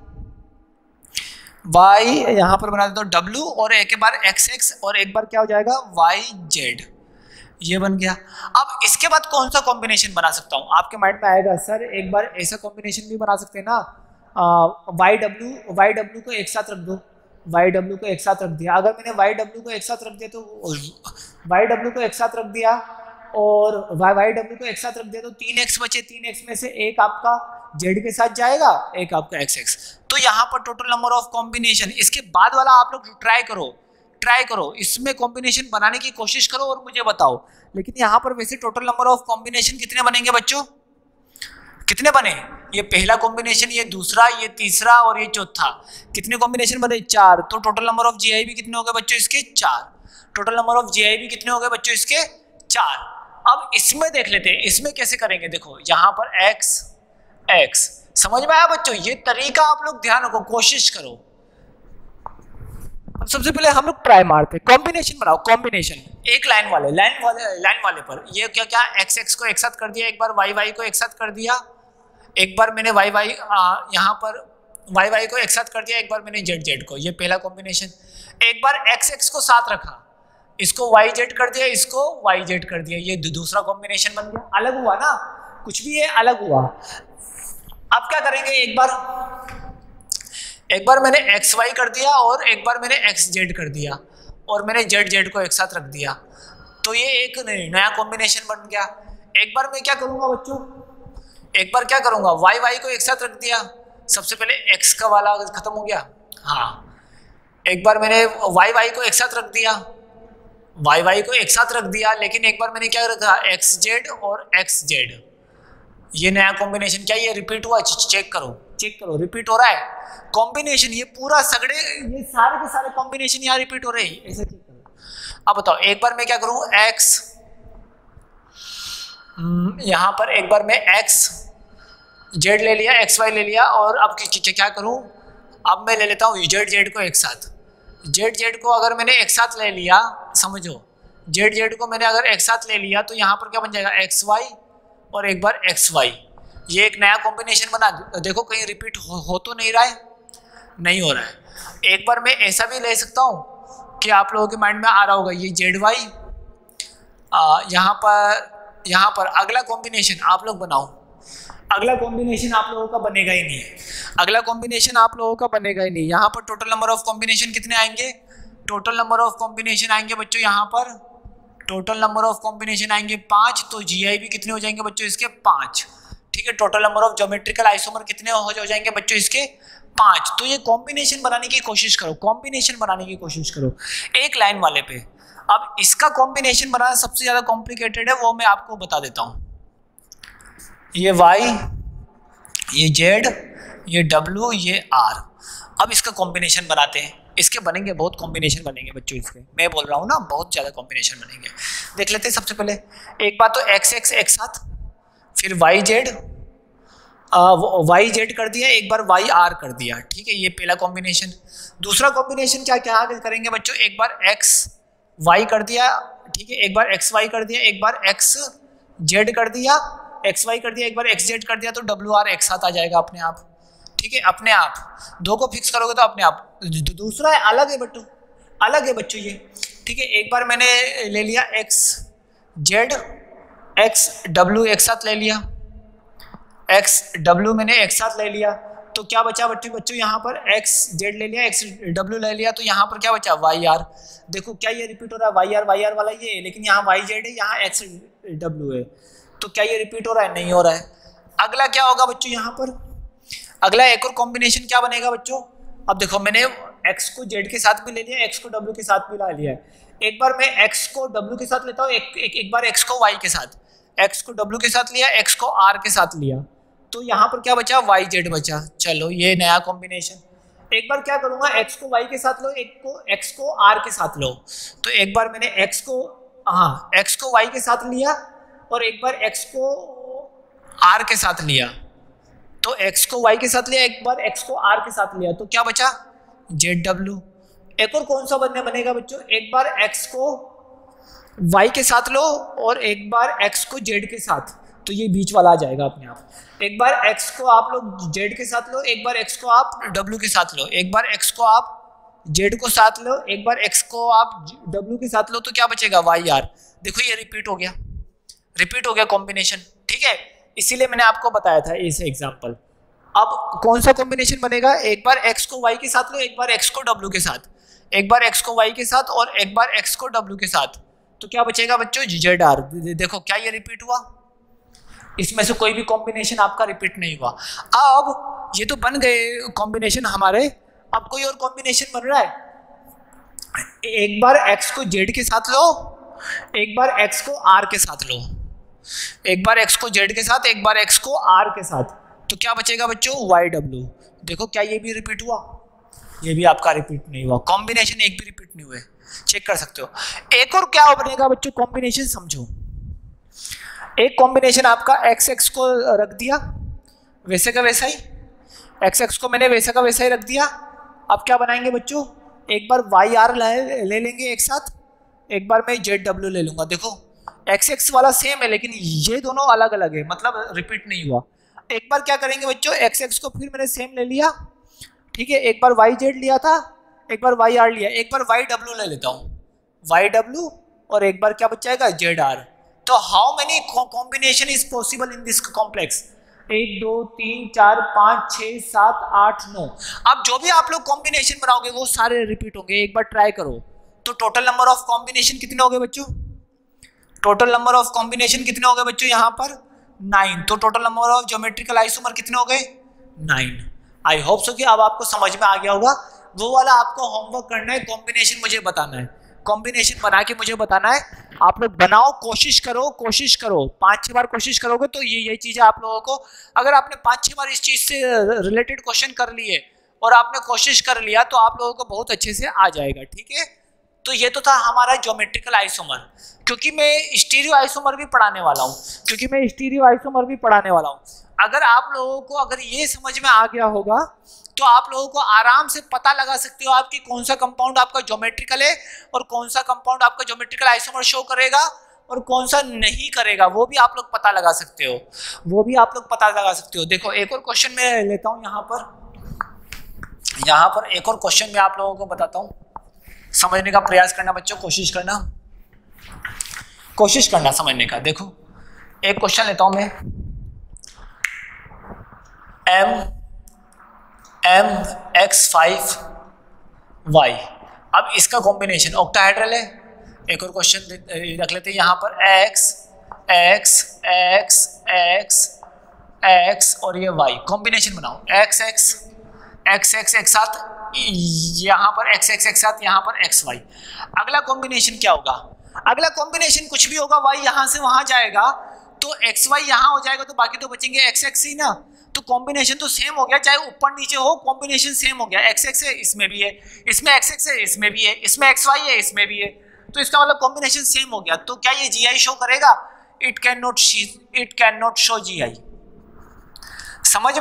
वाई यहां पर बना देता हूं डब्ल्यू, और एक बार एक्स एक्स, और एक बार क्या हो जाएगा वाई जेड, ये बन गया। अब इसके बाद कौन सा कॉम्बिनेशन बना सकता हूं, आपके माइंड में आएगा सर एक बार ऐसा कॉम्बिनेशन भी बना सकते हैं ना, वाई डब्ल्यू को एक साथ रख दो, वाई डब्ल्यू को एक साथ रख दिया। अगर मैंने वाई डब्ल्यू को एक साथ रख दिया तो वाई डब्ल्यू को एक साथ रख दिया और वाई डब्ल्यू को एक साथ रख दिया तो 3x बचे, 3x में से एक आपका जेड के साथ जाएगा, एक आपका एक्स एक्स। तो यहाँ पर टोटल नंबर ऑफ कॉम्बिनेशन, इसके बाद वाला आप लोग ट्राई करो, इसमें कॉम्बिनेशन बनाने की कोशिश करो और मुझे बताओ। लेकिन यहाँ पर वैसे टोटल नंबर ऑफ कॉम्बिनेशन कितने बनेंगे बच्चों, कितने बने, ये पहला कॉम्बिनेशन, ये दूसरा, ये तीसरा और ये चौथा, कितने कॉम्बिनेशन बने, 4। तो टोटल नंबर ऑफ जीआईबी कितने हो गए बच्चों इसके, 4। टोटल नंबर ऑफ जीआईबी कितने हो गए बच्चों इसके, 4। अब इसमें देख लेते हैं, इसमें कैसे करेंगे। देखो यहाँ पर एक्स एक्स, समझ में आया बच्चों, ये तरीका आप लोग ध्यान रखो, कोशिश करो। अब सबसे पहले हम लोग ट्राई मारते, कॉम्बिनेशन बनाओ, कॉम्बिनेशन एक लाइन वाले पर ये क्या क्या एक्स एक्स को एक साथ कर दिया, एक बार वाई वाई को एक साथ कर दिया, एक बार मैंने वाई वाई यहाँ पर वाई वाई को एक साथ कर दिया, एक बार मैंने जेड जेड को, ये पहला कॉम्बिनेशन। एक बार एक्स एक्स को साथ रखा, इसको वाई जेड कर दिया, इसको वाई जेड कर दिया, ये दूसरा कॉम्बिनेशन बन गया। अलग हुआ ना, कुछ भी है अलग हुआ। अब क्या करेंगे, एक बार मैंने एक्स वाई कर दिया और एक बार मैंने एक्स जेड कर दिया और मैंने जेड जेड को एक साथ रख दिया, तो ये एक नया कॉम्बिनेशन बन गया। एक बार मैं क्या करूंगा बच्चों, एक बार क्या करूंगा, वाई वाई को एक साथ रख दिया, सबसे पहले एक्स का वाला खत्म हो गया, हाँ। एक बार मैंने वाई वाई को एक साथ रख दिया, लेकिन एक बार मैंने क्या रखा, एक्स जेड और एक्स जेड, ये नया कॉम्बिनेशन। क्या ये रिपीट हुआ, चेक करो रिपीट हो रहा है कॉम्बिनेशन, ये पूरा सगड़े, ये सारे के सारे कॉम्बिनेशन यहाँ रिपीट हो रहे हैं, ऐसा चेक करो। अब बताओ, एक बार मैं क्या करूं, एक्स, यहाँ पर एक बार मैं एक्स जेड ले लिया, एक्स वाई ले लिया, और अब क्या करूं, अब मैं ले लेता हूँ जेड जेड को एक साथ। जेड जेड को अगर मैंने एक साथ ले लिया, समझो जेड जेड को मैंने अगर एक साथ ले लिया तो यहाँ पर क्या बन जाएगा, एक्स वाई और एक बार एक्स वाई, ये एक नया कॉम्बिनेशन बना। देखो कहीं रिपीट हो तो नहीं रहा है, नहीं हो रहा है। एक बार मैं ऐसा भी ले सकता हूँ कि आप लोगों के माइंड में आ रहा होगा, ये जेड वाई, यहाँ पर अगला कॉम्बिनेशन आप लोग बनाओ, अगला कॉम्बिनेशन आप लोगों का बनेगा ही नहीं है, अगला कॉम्बिनेशन आप लोगों का बनेगा ही नहीं। यहाँ पर टोटल नंबर ऑफ कॉम्बिनेशन कितने आएंगे, टोटल नंबर ऑफ कॉम्बिनेशन आएंगे बच्चों, यहाँ पर टोटल नंबर ऑफ कॉम्बिनेशन आएंगे 5, तो जीआईबी कितने हो जाएंगे बच्चों इसके, 5। ठीक है, total number of geometrical isomer कितने हो जाएंगे बच्चों इसके, 5। तो ये कॉम्बिनेशन बनाने की कोशिश करो, एक लाइन वाले पे। अब इसका कॉम्बिनेशन बनाना सबसे ज्यादा कॉम्प्लिकेटेड है, वो मैं आपको बता देता हूँ। ये वाई, ये जेड, ये डब्ल्यू, ये आर। अब इसका कॉम्बिनेशन बनाते हैं, इसके बनेंगे बहुत कॉम्बिनेशन बनेंगे बच्चों इसके, मैं बोल रहा हूँ ना बहुत ज़्यादा कॉम्बिनेशन बनेंगे। देख लेते हैं सबसे पहले, एक बात तो एक्स एक्स एक साथ, फिर वाई जेड कर दिया, एक बार वाई आर कर दिया, ठीक है, ये पहला कॉम्बिनेशन। दूसरा कॉम्बिनेशन क्या क्या करेंगे बच्चों, एक बार एक्स वाई कर दिया, ठीक है, एक बार एक्स वाई कर दिया, एक बार एक्स जेड कर दिया, एक्स वाई कर दिया, एक बार एक्स जेड कर दिया, तो डब्ल्यू आर एक साथ आ जाएगा अपने आप, ठीक है, अपने आप। दो को फिक्स करोगे तो अपने आप। दूसरा है अलग है बच्चों ये, ठीक है। एक बार मैंने ले लिया एक्स जेड एक्स डब्ल्यू एक साथ ले लिया, एक्स डब्ल्यू मैंने एक साथ ले लिया, तो क्या बचा बच्चों यहाँ पर एक्स जेड ले लिया, एक्स डब्ल्यू ले लिया, तो यहाँ पर क्या बचा वाई आर। देखो क्या ये रिपीट हो रहा है, वाई आर वाला ये, लेकिन यहाँ वाई जेड है, यहाँ एक्स डब्ल्यू है, तो क्या ये रिपीट हो रहा है, नहीं हो रहा है। अगला क्या होगा बच्चों, यहाँ पर अगला एक और कॉम्बिनेशन क्या बनेगा बच्चों। अब देखो मैंने x को z के साथ भी ले लिया, x को w के साथ भी ला लिया है। एक बार मैं x को w के साथ लेता हूँ, एक बार x को y के साथ, x को w के साथ लिया, x को r के साथ लिया, तो यहाँ पर क्या बचा, yz बचा। चलो ये नया कॉम्बिनेशन। एक बार क्या करूंगा, x को y के साथ लो, एक को x को r के साथ लो। तो एक बार मैंने x को y के साथ लिया और एक बार x को r के साथ लिया। तो x को y के साथ लिया, एक बार x को r के साथ लिया, तो क्या बचा, zw। एक और कौन सा बनेगा बच्चों, एक बार x को y के साथ लो और एक बार x को z के साथ, तो ये बीच वाला आ जाएगा अपने आप। एक बार x को आप लोग z के साथ लो, एक बार x को आप w के साथ लो, एक बार x को आप z को साथ लो, एक बार x को आप w के साथ लो, तो क्या बचेगा, yr। देखो ये रिपीट हो गया कॉम्बिनेशन, ठीक है। इसीलिए मैंने आपको बताया था इस एग्जाम्पल। अब कौन सा कॉम्बिनेशन बनेगा, एक बार x को y के साथ लो, एक बार x को w के साथ, एक बार x को y के साथ और एक बार x को w के साथ, तो क्या बचेगा बच्चों, zr। देखो क्या ये रिपीट हुआ, इसमें से कोई भी कॉम्बिनेशन आपका रिपीट नहीं हुआ। अब ये तो बन गए कॉम्बिनेशन हमारे, अब कोई और कॉम्बिनेशन बन रहा है। एक बार x को z के साथ लो, एक बार x को r के साथ लो, एक बार x को z के साथ, एक बार x को r के साथ, तो क्या बचेगा बच्चों, yw। देखो क्या ये भी रिपीट हुआ, ये भी आपका रिपीट नहीं हुआ, कॉम्बिनेशन एक भी रिपीट नहीं हुए, चेक कर सकते हो। एक और क्या बनेगा बच्चों कॉम्बिनेशन, समझो। एक कॉम्बिनेशन आपका x को रख दिया वैसे का वैसा ही, x को मैंने वैसा का वैसा ही रख दिया। अब क्या बनाएंगे बच्चों, एक बार yr ले लेंगे एक साथ, एक बार मैं zw ले लूंगा। देखो x वाला सेम है लेकिन ये दोनों अलग अलग है, मतलब रिपीट नहीं हुआ। एक बार क्या करेंगे बच्चों, x को फिर मैंने सेम ले लिया, ठीक है। एक बार yz लिया था, एक बार yr लिया, एक बार yw ले लेता हूँ, yw, और एक बार क्या बच जाएगा, zr। तो how many combination is possible in this complex, 1 2 3 4 5 6 7 8 9। अब जो भी आप लोग कॉम्बिनेशन बनाओगे वो सारे रिपीट होंगे, एक बार ट्राई करो। तो टोटल नंबर ऑफ कॉम्बिनेशन कितने हो गए बच्चों, टोटल नंबर ऑफ कॉम्बिनेशन कितने हो गए बच्चों, यहाँ पर 9। तो total number of geometrical isomer कितने हो गए, 9। आई होप सो कि अब आपको समझ में आ गया होगा। वो वाला आपको होमवर्क करना है, कॉम्बिनेशन मुझे बताना है, कॉम्बिनेशन बना के मुझे बताना है। आप लोग बनाओ, कोशिश करो 5-6 बार कोशिश करोगे तो ये चीजें आप लोगों को, अगर आपने 5-6 बार इस चीज से रिलेटेड क्वेश्चन कर लिए और आपने कोशिश कर लिया तो आप लोगों को बहुत अच्छे से आ जाएगा, ठीक है। तो ये तो था हमारा ज्योमेट्रिकल आइसोमर, क्योंकि मैं स्टीरियो आइसोमर भी पढ़ाने वाला हूँ। अगर आप लोगों को अगर ये समझ में आ गया होगा तो आप लोगों को आराम से पता लगा सकते हो आपकी कौन सा कंपाउंड आपका ज्योमेट्रिकल है और कौन सा कंपाउंड आपका ज्योमेट्रिकल आइसोमर शो करेगा और कौन सा नहीं करेगा, वो भी आप लोग पता लगा सकते हो। देखो एक और क्वेश्चन मैं लेता हूँ यहाँ पर एक और क्वेश्चन मैं आप लोगों को बताता हूँ, समझने का प्रयास करना बच्चों, कोशिश करना समझने का। देखो एक क्वेश्चन लेता हूं मैं, mx5y। अब इसका कॉम्बिनेशन ऑक्टाहेड्रल है। एक और क्वेश्चन रख लेते हैं यहाँ पर, x और ये y, कॉम्बिनेशन बनाओ, x एक साथ, यहाँ पर x एक साथ, यहाँ पर xy। अगला कॉम्बिनेशन क्या होगा, अगला कॉम्बिनेशन कुछ भी होगा, y यहाँ से वहां जाएगा तो xy यहाँ हो जाएगा, तो बाकी तो बचेंगे x ही ना। तो कॉम्बिनेशन तो सेम हो गया, चाहे ऊपर नीचे हो कॉम्बिनेशन सेम हो गया। x है, इसमें भी है, इसमें x है, इसमें भी है, इसमें xy है, इसमें भी है, तो इसका मतलब कॉम्बिनेशन सेम हो गया। तो क्या ये GI शो करेगा, it can not show GI। समझ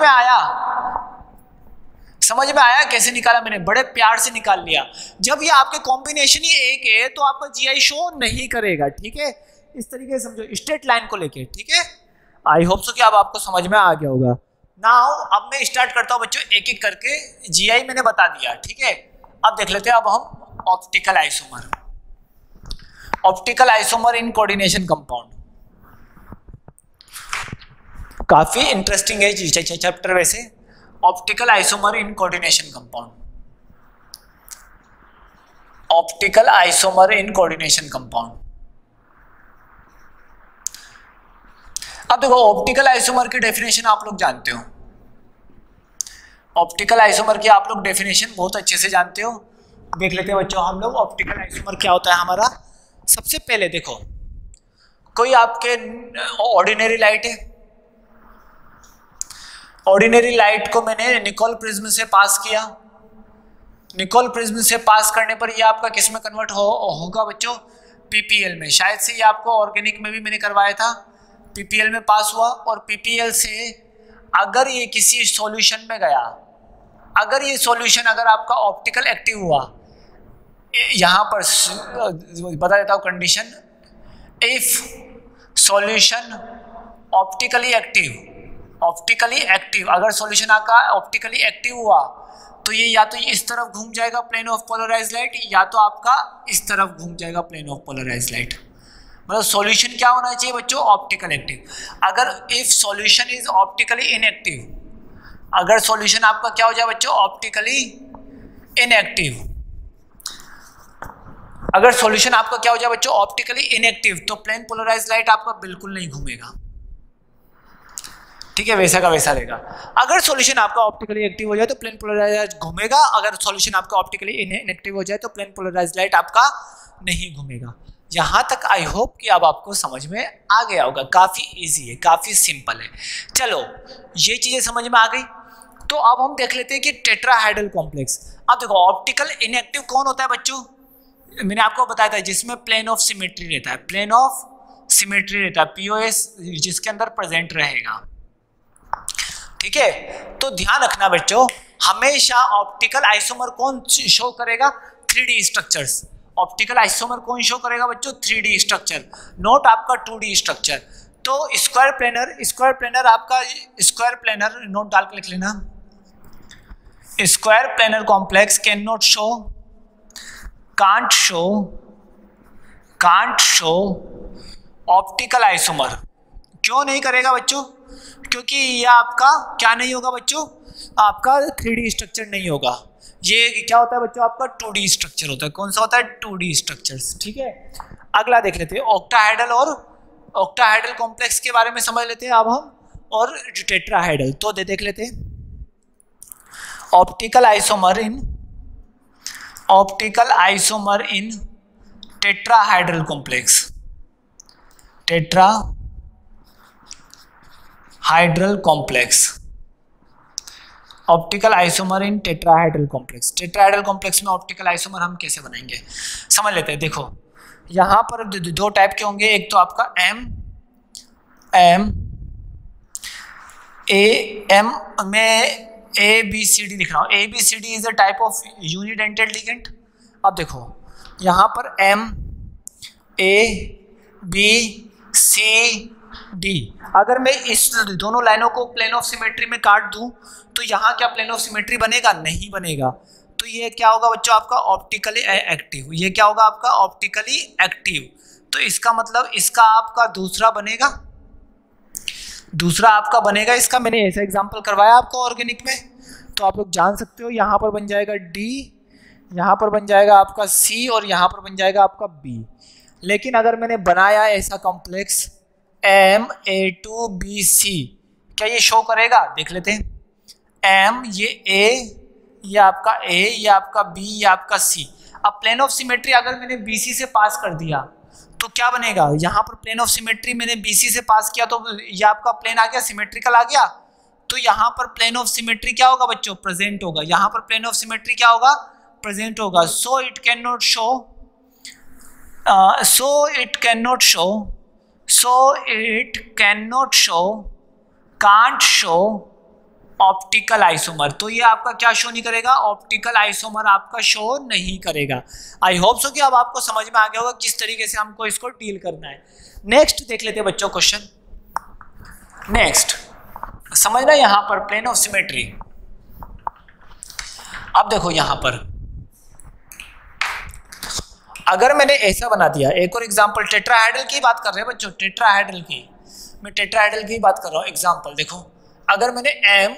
में आया कैसे निकाला मैंने, बड़े प्यार से निकाल लिया। जब ये आपके कॉम्बिनेशन ही एक है तो आपका GI शो नहीं करेगा, ठीक है। इस तरीके से समझो स्ट्रेट लाइन को लेके, ठीक है। आई होप सो कि अब आपको समझ में आ गया होगा। नाउ अब मैं स्टार्ट करता हूं बच्चों, एक एक करके। GI मैंने बता दिया, ठीक है। अब देख लेते हैं अब हम optical isomer in coordination compound. काफी इंटरेस्टिंग है चैप्टर वैसे, optical isomer in coordination compound. अब देखो ऑप्टिकल आइसोमर की डेफिनेशन आप लोग जानते हो, ऑप्टिकल आइसोमर की आप लोग डेफिनेशन बहुत अच्छे से जानते हो, देख लेते हैं बच्चों हम लोग ऑप्टिकल आइसोमर क्या होता है हमारा। सबसे पहले देखो, कोई आपके ऑर्डिनरी लाइट है, ऑर्डिनरी लाइट को मैंने निकोल प्रिज्म से पास किया, निकोल प्रिज्म से पास करने पर ये आपका किस में कन्वर्ट होगा बच्चों, पीपीएल में। शायद से ये आपको ऑर्गेनिक में भी मैंने करवाया था, पीपीएल में पास हुआ। और पीपीएल से अगर ये किसी सॉल्यूशन में गया, अगर ये सॉल्यूशन अगर आपका ऑप्टिकल एक्टिव हुआ, यहाँ पर बता देता हूँ condition, if solution optically active, अगर सॉल्यूशन आपका ऑप्टिकली एक्टिव हुआ तो ये या तो इस तरफ घूम जाएगा प्लेन ऑफ पोलराइज्ड लाइट, या तो आपका इस तरफ घूम जाएगा प्लेन ऑफ पोलराइज्ड लाइट। मतलब सॉल्यूशन क्या होना चाहिए बच्चों, ऑप्टिकल एक्टिव। अगर if solution is optically inactive, अगर सॉल्यूशन आपका क्या हो जाए बच्चों, ऑप्टिकली इनएक्टिव, अगर सॉल्यूशन आपका क्या हो जाए बच्चों, ऑप्टिकली इनएक्टिव, तो प्लेन पोलराइज्ड लाइट आपका बिल्कुल नहीं घूमेगा, ठीक है, वैसा का वैसा रहेगा। अगर सॉल्यूशन आपका ऑप्टिकली एक्टिव हो जाए तो प्लेन पोलराइज्ड घूमेगा, अगर सॉल्यूशन आपका ऑप्टिकली इनएक्टिव हो जाए तो प्लेन पोलराइज्ड लाइट आपका नहीं घूमेगा। यहाँ तक आई होप कि अब आपको समझ में आ गया होगा, काफ़ी इजी है, काफ़ी सिंपल है। चलो ये चीज़ें समझ में आ गई, तो अब हम देख लेते हैं कि टेट्राहाइड्रल कॉम्प्लेक्स। अब देखो ऑप्टिकल इनएक्टिव कौन होता है बच्चों, मैंने आपको बताया था जिसमें प्लेन ऑफ सिमेट्री रहता है, प्लेन ऑफ सिमेट्री रहता है, पीओएस जिसके अंदर प्रेजेंट रहेगा, ठीक है। तो ध्यान रखना बच्चों, हमेशा ऑप्टिकल आइसोमर कौन शो करेगा, 3D स्ट्रक्चर्स। ऑप्टिकल आइसोमर कौन शो करेगा बच्चों, 3D स्ट्रक्चर, नोट आपका 2D स्ट्रक्चर। तो स्क्वायर प्लेनर आपका स्क्वायर प्लेनर नोट डाल के लिख लेना, square planar complex can not show, can't show optical isomer. क्यों नहीं करेगा बच्चों, क्योंकि ये आपका क्या नहीं होगा बच्चों, आपका 3D स्ट्रक्चर नहीं होगा, ये क्या होता है बच्चों, आपका 2D स्ट्रक्चर होता है। कौन सा होता है, 2D स्ट्रक्चर्स, ठीक है। अगला देख लेते हैं ऑक्टाहाइड्रल और ऑक्टाहाइड्रल कॉम्प्लेक्स के बारे में समझ लेते हैं अब हम, और टेट्राहाइड्रल। तो देख लेते हैं optical isomer in tetrahedral complex, tetrahedral complex, optical isomer in tetrahedral complex. Tetrahedral complex में ऑप्टिकल आइसोमर हम कैसे बनाएंगे समझ लेते हैं। देखो यहाँ पर दो टाइप के होंगे, एक तो आपका एम में ABCD लिख रहा हूँ, ABCD is a type of unidentate ligand. अब देखो यहाँ पर MABCD, अगर मैं इस दोनों लाइनों को प्लेन ऑफ सिमेट्री में काट दूं तो यहाँ क्या प्लेन ऑफ सिमेट्री बनेगा, नहीं बनेगा। तो ये क्या होगा बच्चों, आपका ऑप्टिकली एक्टिव, ये क्या होगा आपका ऑप्टिकली एक्टिव। तो इसका मतलब इसका आपका दूसरा आपका बनेगा इसका, मैंने ऐसा एग्जांपल करवाया आपको ऑर्गेनिक में, तो आप लोग जान सकते हो। यहाँ पर बन जाएगा D, यहाँ पर बन जाएगा आपका C, और यहाँ पर बन जाएगा आपका B। लेकिन अगर मैंने बनाया ऐसा कॉम्प्लेक्स MA2BC, क्या ये शो करेगा, देख लेते हैं। M ये A, ये आपका A, ये आपका B, ये आपका C। अब प्लेन ऑफ सिमेट्री अगर मैंने BC से पास कर दिया तो क्या बनेगा, यहाँ पर प्लेन ऑफ सिमेट्री मैंने BC से पास किया तो ये आपका प्लेन आ गया, सिमेट्रिकल आ गया। तो यहाँ पर प्लेन ऑफ सिमेट्री क्या होगा बच्चों, प्रेजेंट होगा। यहाँ पर प्लेन ऑफ सिमेट्री क्या होगा, प्रेजेंट होगा। So it can not show, can't show optical isomer. तो ये आपका क्या शो नहीं करेगा, ऑप्टिकल आइसोमर आपका शो नहीं करेगा। आई होप सो कि अब आपको समझ में आ गया होगा किस तरीके से हमको इसको डील करना है। नेक्स्ट देख लेते हैं बच्चों क्वेश्चन। नेक्स्ट समझना यहाँ पर प्लेन ऑफ सिमेट्री। अब देखो यहाँ पर अगर मैंने ऐसा बना दिया, एक और एग्जांपल, टेट्राहाइड्रल की बात कर रहे हैं बच्चों, टेट्राहाइड्रल की मैं टेट्राहाइड्रल की बात कर रहा हूँ। एग्जांपल देखो, अगर मैंने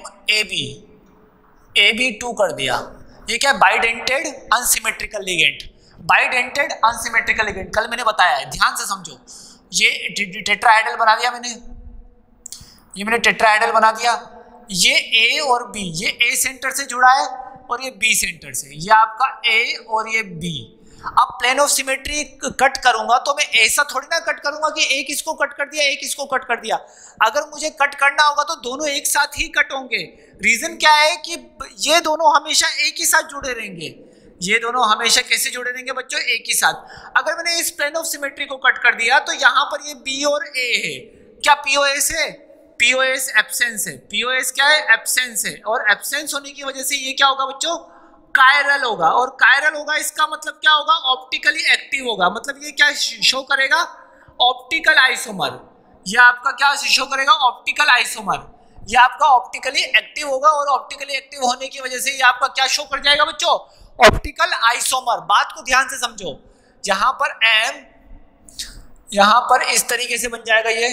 AB2 कर दिया, ये क्या है, bidentate unsymmetrical ligand, bidentate unsymmetrical ligand कल मैंने बताया है, ध्यान से समझो। ये टेट्राहाइड्रल बना दिया मैंने, ये मैंने टेट्राहाइड्रल बना दिया। ये ए और बी, ये ए सेंटर से जुड़ा है और ये बी सेंटर से, ये आपका ए और ये बी। अब प्लेन ऑफ सिमेट्री कट करूंगा तो मैं ऐसा थोड़ी ना कट करूंगा कि एक इसको कट कर दिया एक इसको कट कर दिया। अगर मुझे कट करना होगा तो दोनों एक साथ ही कट होंगे। रीजन क्या है कि ये दोनों हमेशा एक ही साथ जुड़े रहेंगे, ये दोनों हमेशा कैसे जुड़े रहेंगे बच्चों, एक ही साथ। अगर मैंने इस प्लेन ऑफ सिमेट्री को कट कर दिया तो यहाँ पर ये बी और ए है, क्या पीओएस है, पीओएस एब्सेंस है, पीओएस क्या है, एब्सेंस है। और एब्सेंस होने की वजह से ये क्या होगा बच्चों, कायरल होगा। और कायरल होगा इसका मतलब क्या होगा, ऑप्टिकली एक्टिव होगा। मतलब ये क्या शो करेगा, ऑप्टिकल आइसोमर। ये आपका क्या शो करेगा, ऑप्टिकल आइसोमर। ये आपका ऑप्टिकली एक्टिव होगा और ऑप्टिकली एक्टिव होने की वजह से ये आपका क्या शो कर जाएगा बच्चों, ऑप्टिकल आइसोमर। बात को ध्यान से समझो, यहां पर एम, यहां पर इस तरीके से बन जाएगा, ये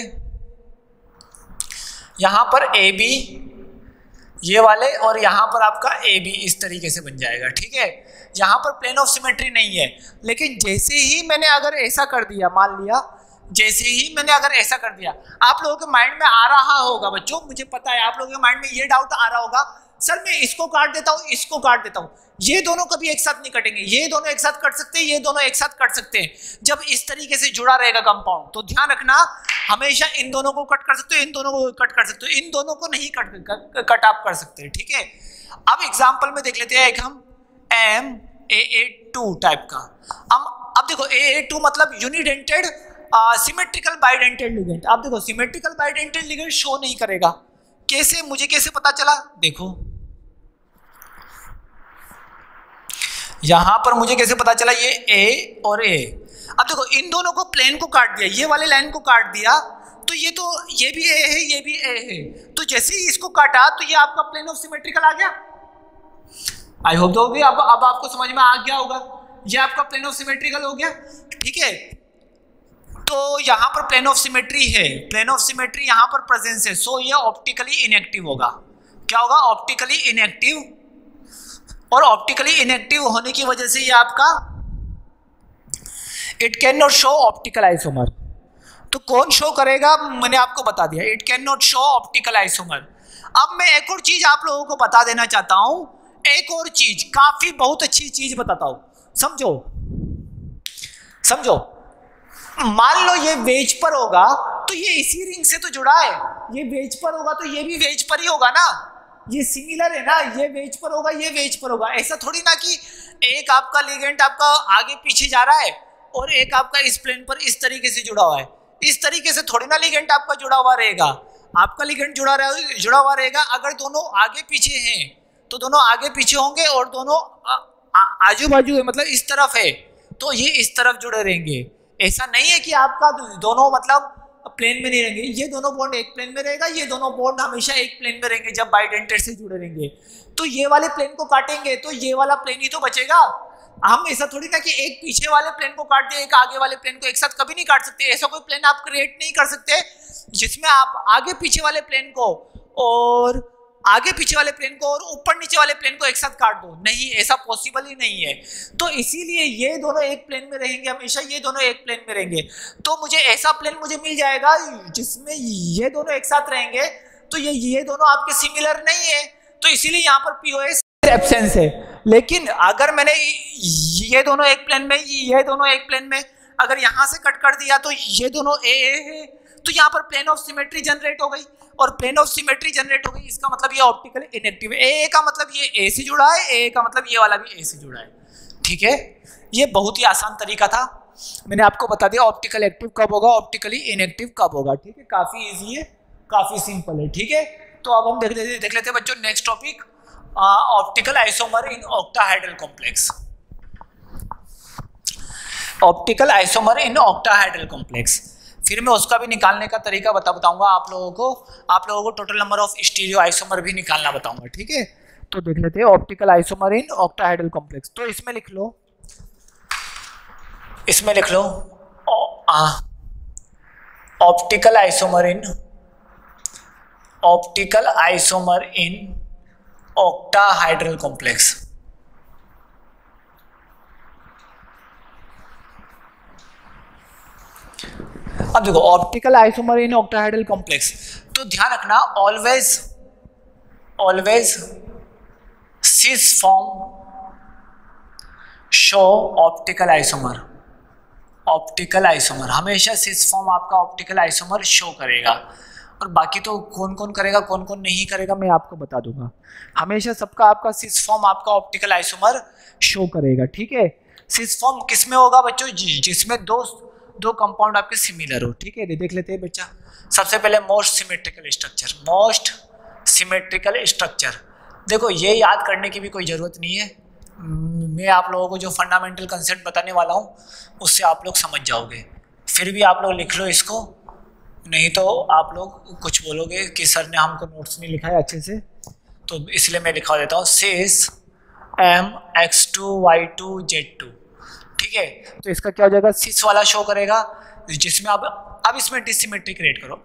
यहां पर ए बी ये वाले, और यहां पर आपका ए बी इस तरीके से बन जाएगा, ठीक है। यहां पर प्लेन ऑफ सिमेट्री नहीं है, लेकिन जैसे ही मैंने अगर ऐसा कर दिया, मान लिया जैसे ही मैंने अगर ऐसा कर दिया, आप लोगों के माइंड में आ रहा होगा बच्चों, मुझे पता है आप लोगों के माइंड में ये डाउट आ रहा होगा, सर मैं इसको काट देता हूँ इसको काट देता हूँ, ये दोनों कभी एक साथ नहीं कटेंगे, ये दोनों एक साथ कट सकते हैं, ये दोनों एक साथ कट सकते हैं जब इस तरीके से जुड़ा रहेगा कंपाउंड। तो ध्यान रखना, हमेशा इन दोनों को कट कर सकते हो, इन दोनों को कट कर सकते हो, इन दोनों को नहीं कट आप कर सकते, ठीक है। अब एग्जाम्पल में देख लेते हैं एक हम MAA2 टाइप का। अब देखो AA2 मतलब यूनिडेंटेड सिमेट्रिकल बाइडेंटेड लिगेंड। आप देखो सिमेट्रिकल बाइडेंटेड लिगेंड शो नहीं करेगा, कैसे, मुझे कैसे पता चला, देखो यहां पर मुझे कैसे पता चला, ये ए और ए। अब देखो इन दोनों को प्लेन को काट दिया, ये वाले लाइन को काट दिया, तो ये भी ए है ये भी ए है, तो जैसे ही इसको काटा तो ये आपका प्लेन ऑफ सिमेट्रिकल आ गया। आई होप तो अब आपको समझ में आ गया होगा, ये आपका प्लेन ऑफ सिमेट्रिकल हो गया, ठीक है। तो यहाँ पर प्लेन ऑफ सिमेट्री है, प्लेन ऑफ सिमेट्री यहाँ पर प्रेजेंस है, सो ये ऑप्टिकली इनएक्टिव होगा। क्या होगा, ऑप्टिकली इनएक्टिव। और ऑप्टिकली इनएक्टिव होने की वजह से ये आपका it can not show optical isomer. तो कौन शो करेगा, मैंने आपको बता दिया, it can not show optical isomer. अब मैं एक और चीज आप लोगों को बता देना चाहता हूं, एक और चीज, काफी बहुत अच्छी चीज बताता हूं, समझो समझो। मान लो ये वेज पर होगा तो ये इसी रिंग से तो जुड़ा है, ये वेज पर होगा तो ये भी वेज पर ही होगा ना, ये सिमिलर है ना, ये वेज पर होगा ये वेज पर होगा। ऐसा थोड़ी ना कि एक आपका लिगेंड आपका आगे पीछे जा रहा है और एक आपका इस प्लेन पर इस तरीके से जुड़ा हुआ है, इस तरीके से थोड़ी ना लिगेंड आपका जुड़ा हुआ रहेगा। आपका लिगेंड जुड़ा हुआ रहेगा अगर दोनों आगे पीछे हैं तो दोनों आगे पीछे होंगे, और दोनों आजू बाजू है मतलब इस तरफ है तो ये इस तरफ जुड़े रहेंगे। ऐसा नहीं है कि आपका दोनों मतलब प्लेन में नहीं रहेंगे, ये दोनों बॉन्ड एक प्लेन में रहेगा, ये दोनों बॉन्ड हमेशा एक प्लेन में रहेंगे जब बाइडेंटेड से जुड़े रहेंगे। तो ये वाले प्लेन को काटेंगे तो ये वाला प्लेन ही तो बचेगा। हम ऐसा थोड़ी ना कि एक पीछे वाले प्लेन को काट दिया एक आगे वाले प्लेन को, एक साथ कभी नहीं काट सकते। ऐसा कोई प्लेन आप क्रिएट नहीं कर सकते जिसमें आप आगे पीछे वाले प्लेन को और आगे पीछे वाले प्लेन को और ऊपर नीचे वाले प्लेन को एक साथ काट दो, नहीं, ऐसा पॉसिबल ही नहीं है। तो इसीलिए ये दोनों एक प्लेन में रहेंगे हमेशा, ये दोनों एक प्लेन में रहेंगे। तो मुझे ऐसा प्लेन मुझे मिल जाएगा जिसमें ये दोनों एक साथ रहेंगे, तो ये दोनों आपके सिमिलर नहीं है, तो इसीलिए यहाँ पर पीओएस एब्सेंस है। लेकिन अगर मैंने ये दोनों एक प्लेन में, ये दोनों एक प्लेन में अगर यहाँ से कट कर दिया तो ये दोनों ए है, तो यहाँ पर प्लेन ऑफ सिमेट्री जनरेट हो गई, और प्लेन ऑफ सिमेट्री जनरेट हो गई, इसका मतलब ये ऑप्टिकली इनएक्टिव है। ए का मतलब ये ए से जुड़ा है, ए का मतलब ये वाला भी ए से जुड़ा है, ठीक है। ये बहुत ही आसान तरीका था, मैंने आपको बता दिया ऑप्टिकल एक्टिव कब होगा, ऑप्टिकली इनएक्टिव कब होगा, ठीक है। काफी इजी है, काफी सिंपल है, ठीक है। तो अब हम देख लेते हैं बच्चों next topic, optical isomer in octahedral complex. Optical isomer in octahedral complex, फिर मैं उसका भी निकालने का तरीका बताऊंगा आप लोगों को total number of stereo isomer भी निकालना बताऊंगा, ठीक है। तो देख लेते हैं optical isomer in octahedral complex. तो इसमें लिख लो optical isomer in octahedral complex. अब देखो optical isomer in octahedral complex, तो ध्यान रखना always always cis form show optical isomer. Optical isomer हमेशा सिस फॉर्म आपका ऑप्टिकल आइसोमर शो करेगा, और बाकी तो कौन कौन करेगा कौन कौन नहीं करेगा मैं आपको बता दूंगा। हमेशा सबका आपका सिस फॉर्म आपका ऑप्टिकल आइसोमर शो करेगा, ठीक है। सिस फॉर्म किस में होगा बच्चों, जिसमें दो कंपाउंड आपके सिमिलर हो, ठीक है। देख लेते हैं बच्चा, सबसे पहले most symmetrical structure. Most symmetrical structure, देखो ये याद करने की भी कोई ज़रूरत नहीं है, मैं आप लोगों को जो फंडामेंटल कंसेप्ट बताने वाला हूँ उससे आप लोग समझ जाओगे। फिर भी आप लोग लिख लो इसको, नहीं तो आप लोग कुछ बोलोगे कि सर ने हमको नोट्स नहीं लिखा है अच्छे से, तो इसलिए मैं लिखवा देता हूँ। सिस mx2y2z2, ठीक है। तो इसका क्या हो जाएगा, सिस वाला शो करेगा, जिसमें अब इसमें डिसिमेट्री क्रिएट करो,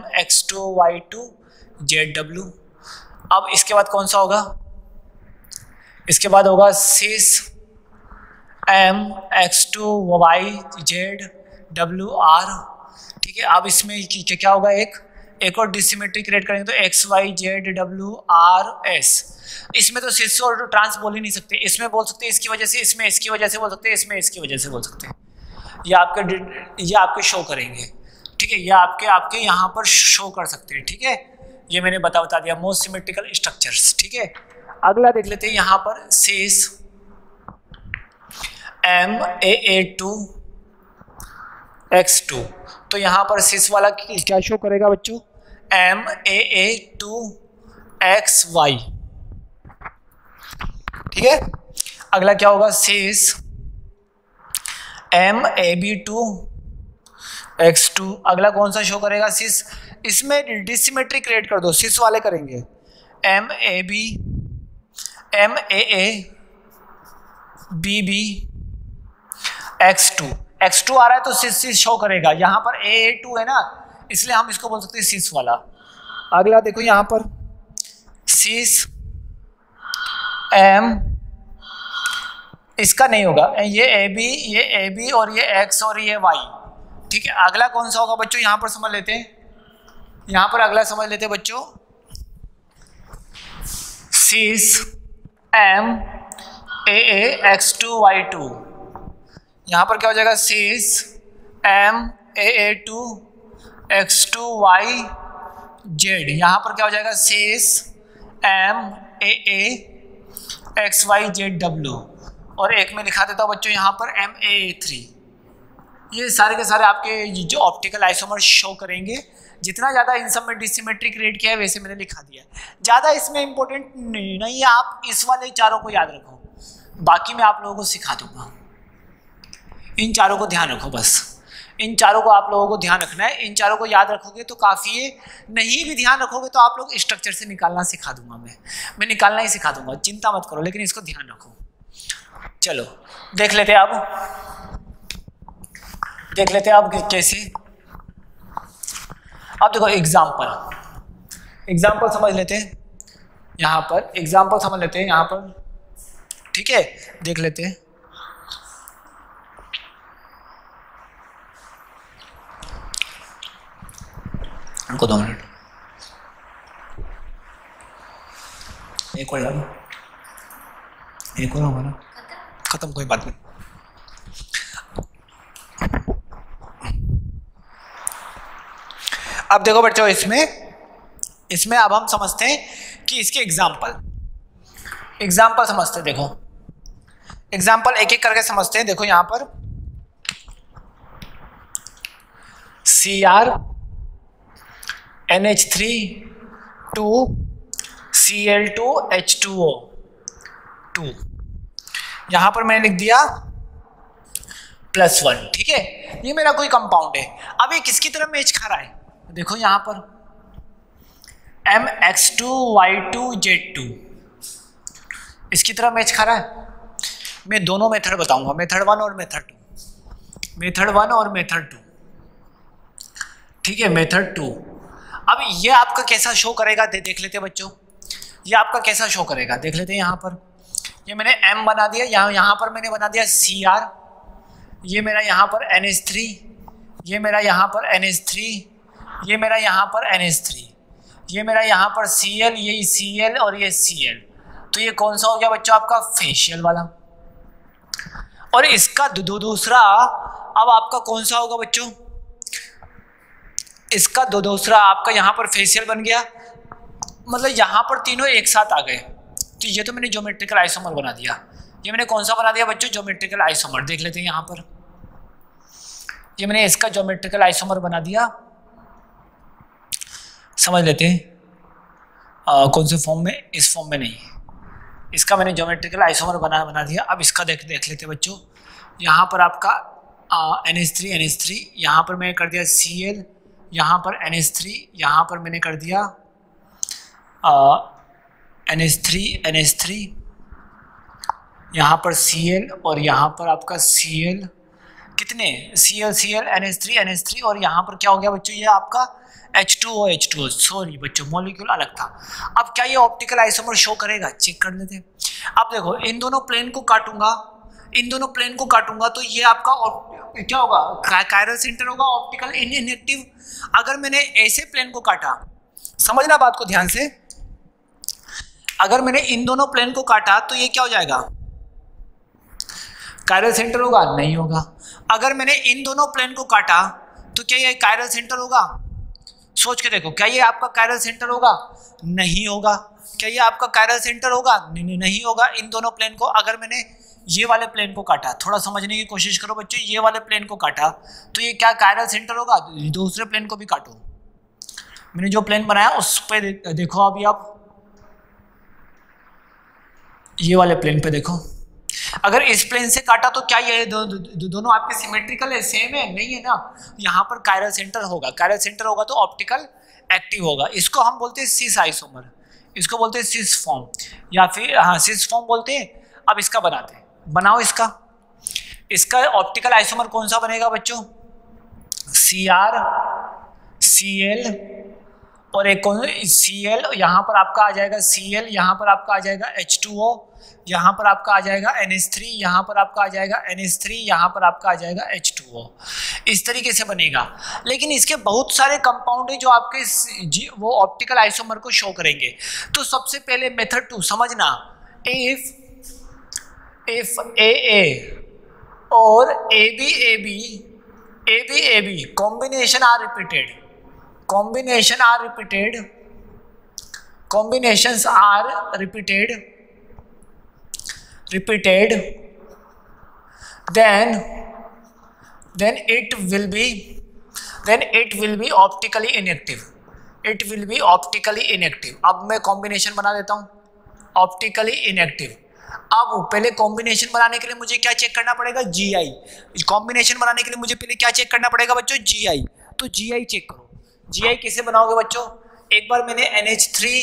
mx2y2zw। अब इसके बाद कौन सा होगा, इसके बाद होगा सिस mx2yzwr, ठीक है। अब इसमें क्या होगा, एक और डिसिमेट्री क्रिएट करेंगे तो xyzwrs। इसमें तो सिस और ट्रांस बोल ही नहीं सकते, इसमें बोल सकते हैं इसकी वजह से, इसमें इसकी वजह से बोल सकते हैं, इसमें इसकी वजह से बोल सकते हैं। ये आपके शो करेंगे, ठीक है। ये आपके यहाँ पर शो कर सकते हैं, ठीक है। ये मैंने बता दिया मोस्ट सिमेट्रिकल स्ट्रक्चर्स, ठीक है। अगला देख लेते हैं यहाँ पर सिस MAA2X2। तो यहाँ पर सिस वाला क्या शो करेगा बच्चों, MAA2XY, ठीक है। अगला क्या होगा, सिस MAB2X2। अगला कौन सा शो करेगा, सिस, इसमें डिसिमेट्री क्रिएट कर दो, सिस वाले करेंगे, MAABBX2। X2 आ रहा है तो सिस शो करेगा, यहाँ पर AA2 है ना, इसलिए हम इसको बोल सकते हैं सिस वाला। अगला देखो यहाँ पर सिस M, इसका नहीं होगा, ये AB और ये X और ये Y, ठीक है। अगला कौन सा होगा बच्चों, यहाँ पर समझ लेते हैं, यहाँ पर अगला समझ लेते हैं बच्चों, सिस MAAX2Y2। यहाँ पर क्या हो जाएगा, सिस MAA2X2YZ। यहाँ पर क्या हो जाएगा, सिस MAAXYZW। और एक में लिखा देता हूँ बच्चों यहाँ पर MAA3। ये सारे के सारे आपके जो ऑप्टिकल आइसोमर शो करेंगे। जितना ज़्यादा इन सब में डिसिमेट्री क्रिएट किया है वैसे मैंने लिखा दिया, ज़्यादा इसमें इंपॉर्टेंट नहीं है। आप इस वाले चारों को याद रखो, बाकी मैं आप लोगों को सिखा दूंगा। इन चारों को ध्यान रखो, बस इन चारों को आप लोगों को ध्यान रखना है। इन चारों को याद रखोगे तो काफ़ी है, नहीं भी ध्यान रखोगे तो आप लोग स्ट्रक्चर से निकालना सिखा दूंगा। मैं निकालना ही सिखा दूंगा, चिंता मत करो, लेकिन इसको ध्यान रखो। चलो देख लेते हैं, देख लेते हैं अब कैसे। अब देखो एग्जाम्पल समझ लेते हैं, यहाँ पर एग्जाम्पल समझ लेते हैं यहाँ पर, ठीक है। देख लेते हैं, इनको 2 मिनट, एक और डालो, एक और हमारा खत्म, कोई बात नहीं। अब देखो बच्चों, इसमें अब हम समझते हैं कि इसके एग्जाम्पल समझते हैं। देखो एग्जाम्पल एक एक करके समझते हैं। देखो यहाँ पर Cr NH3 2 Cl2 H2O 2, यहाँ पर मैंने लिख दिया +1, ठीक है। ये मेरा कोई कंपाउंड है। अब ये किसकी तरह मैच खा रहा है, देखो यहाँ पर MX2Y2Z2 इसकी तरह मैच खा रहा है। मैं दोनों मेथड बताऊंगा, मेथड 1 और मेथड 2, ठीक है। मेथड 2, अब ये आपका कैसा शो करेगा देख लेते हैं बच्चों। ये आपका कैसा शो करेगा देख लेते हैं। यहाँ पर ये मैंने M बना दिया, यहाँ पर मैंने बना दिया Cr, ये मेरा यहाँ पर NH3, ये मेरा यहाँ पर NH3, ये मेरा यहाँ पर NH3। ये मेरा यहाँ पर Cl, ये Cl और ये Cl, तो ये कौन सा हो गया बच्चों आपका फेशियल वाला। और इसका दूसरा अब आपका कौन सा होगा बच्चों, इसका दूसरा आपका यहाँ पर फेशियल बन गया, मतलब यहाँ पर तीनों एक साथ आ गए। तो ये तो मैंने ज्योमेट्रिकल आइसोमर बना दिया। ये मैंने कौन सा बना दिया बच्चों, ज्योमेट्रिकल आइसोमर। देख लेते हैं यहाँ पर, ये मैंने इसका ज्योमेट्रिकल आइसोमर बना दिया, समझ लेते हैं कौन से फॉर्म में, इस फॉर्म में नहीं, इसका मैंने ज्योमेट्रिकल आइसोमर बना दिया। अब इसका देख लेते हैं बच्चों, यहाँ पर आपका NH3 यहाँ पर मैंने कर दिया Cl, यहाँ पर NH3, यहाँ पर मैंने कर दिया NH3, यहाँ पर Cl और यहाँ पर आपका Cl, कितने Cl NH3 और यहाँ पर क्या हो गया बच्चों, ये आपका H2O, सॉरी बच्चों मॉलिक्यूल अलग था। अब क्या ये ऑप्टिकल आइसोमर शो करेगा, चेक कर लेते हैं। अब देखो इन दोनों प्लेन को काटूंगा, तो ये आपका क्या होगा, कायरल सेंटर होगा, ऑप्टिकल इनएक्टिव। अगर मैंने ऐसे प्लेन को काटा, समझना बात को ध्यान से, अगर मैंने इन दोनों प्लेन को काटा तो ये क्या हो जाएगा, कायरल सेंटर होगा, नहीं होगा। अगर मैंने इन दोनों प्लेन को काटा तो क्या ये कायरल सेंटर होगा, सोच के देखो, क्या ये आपका कायरल सेंटर होगा, नहीं होगा। क्या ये आपका कायरल सेंटर होगा, नहीं होगा। इन दोनों प्लेन को, अगर मैंने ये वाले प्लेन को काटा, थोड़ा समझने की कोशिश करो बच्चों, ये वाले प्लेन को काटा तो ये क्या कायरल सेंटर होगा, दूसरे प्लेन को भी काटो। मैंने जो प्लेन बनाया उस पे देखो, अभी आप ये वाले प्लेन पे देखो, अगर इस प्लेन से काटा तो क्या ये दोनों आपके सिमेट्रिकल है, सेम है, नहीं है ना। यहाँ पर कायरल सेंटर होगा, तो ऑप्टिकल एक्टिव होगा। इसको हम बोलते हैं सिस आइसोमर, इसको बोलते हैं सिस फॉर्म, या फिर हाँ सिस फॉर्म बोलते हैं। अब इसका बनाते हैं, बनाओ इसका ऑप्टिकल आइसोमर कौन सा बनेगा बच्चों, Cr Cl और एक कौन Cl, यहाँ पर आपका आ जाएगा Cl, यहाँ पर आपका आ जाएगा H2O, यहाँ पर आपका आ जाएगा NH3, यहाँ पर आपका आ जाएगा NH3, यहाँ पर आपका आ जाएगा H2O। इस तरीके से बनेगा। लेकिन इसके बहुत सारे कंपाउंड है जो आपके वो ऑप्टिकल आइसोमर को शो करेंगे। तो सबसे पहले मेथड 2 समझना, इफ AA और AB combination are repeated, combinations are repeated, then it will be optically inactive, अब मैं कॉम्बिनेशन बना देता हूँ, ऑप्टिकली इनएक्टिव। अब पहले कॉम्बिनेशन बनाने के लिए मुझे क्या चेक करना पड़ेगा, GI। कॉम्बिनेशन बनाने के लिए मुझे पहले क्या चेक करना पड़ेगा बच्चों, GI। तो GI चेक करो, GI कैसे बनाओगे बच्चों, एक बार मैंने NH3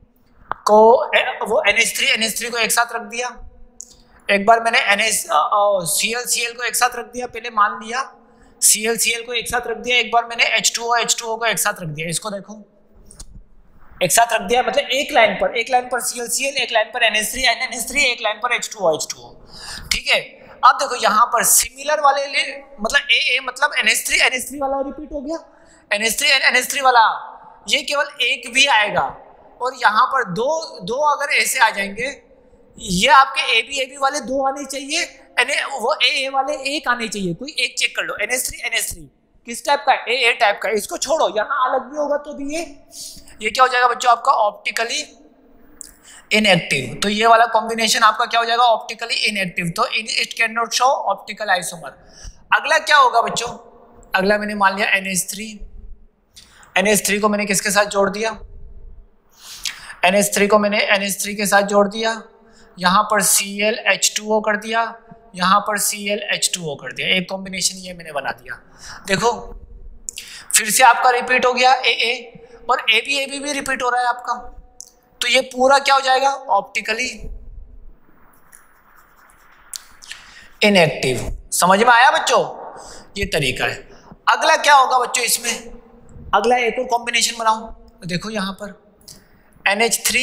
को एक साथ रख दिया, एक बार मैंने Cl को एक साथ रख दिया, पहले मान लिया Cl को एक साथ रख दिया, एक बार मैंने H2O को एक साथ रख दिया। इसको देखो एक साथ रख दिया, मतलब एक लाइन पर Cl, एक लाइन पर NH3, एक लाइन पर H2O। ठीक है। अब देखो यहाँ पर सिमिलर वाले मतलब AA मतलब NH3 वाला रिपीट हो गया, NH3 वाला ये केवल एक भी आएगा, और यहाँ पर दो अगर ऐसे आ जाएंगे, ये आपके AB वाले 2 आने चाहिए, वो AA वाले 1 आने चाहिए, कोई एक चेक कर लो। NH3 किस टाइप का, AA टाइप का। इसको छोड़ो, यहाँ अलग भी होगा तो भी ये क्या हो जाएगा बच्चों आपका ऑप्टिकली इनएक्टिव। तो ये वाला कॉम्बिनेशन आपका क्या हो जाएगा, ऑप्टिकली इनएक्टिव। तो it can not show optical isomer. अगला क्या होगा बच्चों, अगला मैंने मान लिया NH3 को मैंने किसके साथ जोड़ दिया, NH3 को मैंने NH3 के साथ जोड़ दिया, यहाँ पर Cl H2O कर दिया, यहाँ पर Cl H2O कर दिया, एक कॉम्बिनेशन ये मैंने बना दिया। देखो फिर से आपका रिपीट हो गया AA, और AB भी रिपीट हो रहा है आपका। तो ये पूरा क्या हो जाएगा, ऑप्टिकली इनएक्टिव। समझ में आया बच्चों, ये तरीका है। अगला क्या होगा बच्चों इसमें, अगला एक और कॉम्बिनेशन बनाओ। देखो यहाँ पर NH3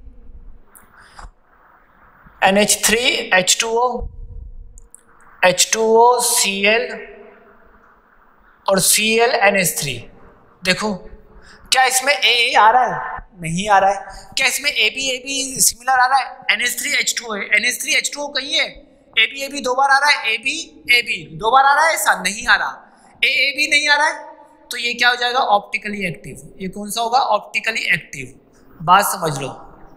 H2O Cl और Cl NH3। देखो क्या इसमें ए आ रहा है? नहीं आ रहा है। क्या इसमें ए बी सिमिलर आ रहा है? NH3H2 है, NH3H2 कहीं है? ए बी 2 बार आ रहा है, ए बी 2 बार आ रहा है, ऐसा नहीं आ रहा। ए बी नहीं आ रहा है, तो ये क्या हो जाएगा? Optically active. ये कौन सा होगा? Optically active. बात समझ लो।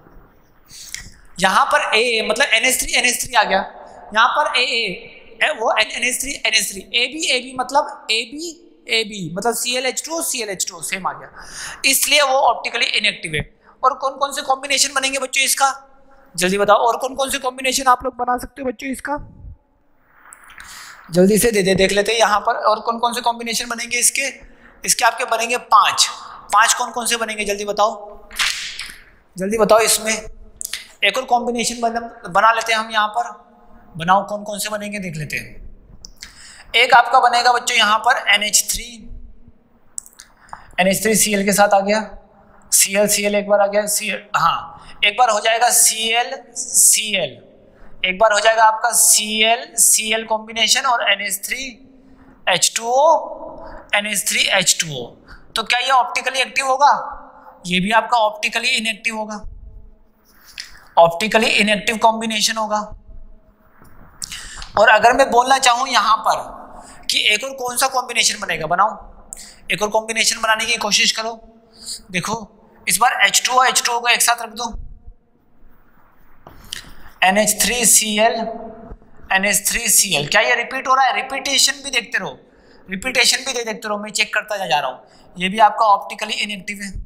यहाँ पर ए मतलब NH3 आ गया, यहाँ पर ए वो NH3 ए बी मतलब ए बी मतलब ClH2 सेम आ गया, इसलिए वो ऑप्टिकली इनएक्टिव है। और कौन कौन से कॉम्बिनेशन बनेंगे बच्चों इसका? जल्दी बताओ, और कौन कौन से कॉम्बिनेशन आप लोग बना सकते हो बच्चों इसका? जल्दी से देख लेते हैं यहाँ पर। और कौन कौन से कॉम्बिनेशन बनेंगे इसके आपके बनेंगे 5 कौन कौन से बनेंगे? जल्दी बताओ इसमें एक और कॉम्बिनेशन बना लेते हैं हम यहाँ पर। बनाओ कौन कौन से बनेंगे देख लेते हैं। एक आपका बनेगा बच्चों यहाँ पर NH3 Cl के साथ आ गया, Cl एक बार आ गया, Cl हाँ एक बार हो जाएगा Cl, एक बार हो जाएगा आपका Cl कॉम्बिनेशन और NH3H2O। तो क्या ये ऑप्टिकली एक्टिव होगा? ये भी आपका ऑप्टिकली इनएक्टिव होगा, ऑप्टिकली इनएक्टिव कॉम्बिनेशन होगा। और अगर मैं बोलना चाहूं यहां पर कि एक और कौन सा कॉम्बिनेशन बनेगा, बनाओ एक और कॉम्बिनेशन बनाने की कोशिश करो। देखो इस बार H2O को एक साथ रख दो, NH3Cl क्या ये रिपीट हो रहा है? रिपीटेशन भी देखते रहो, मैं चेक करता जा रहा हूं। ये भी आपका ऑप्टिकली इनएक्टिव है।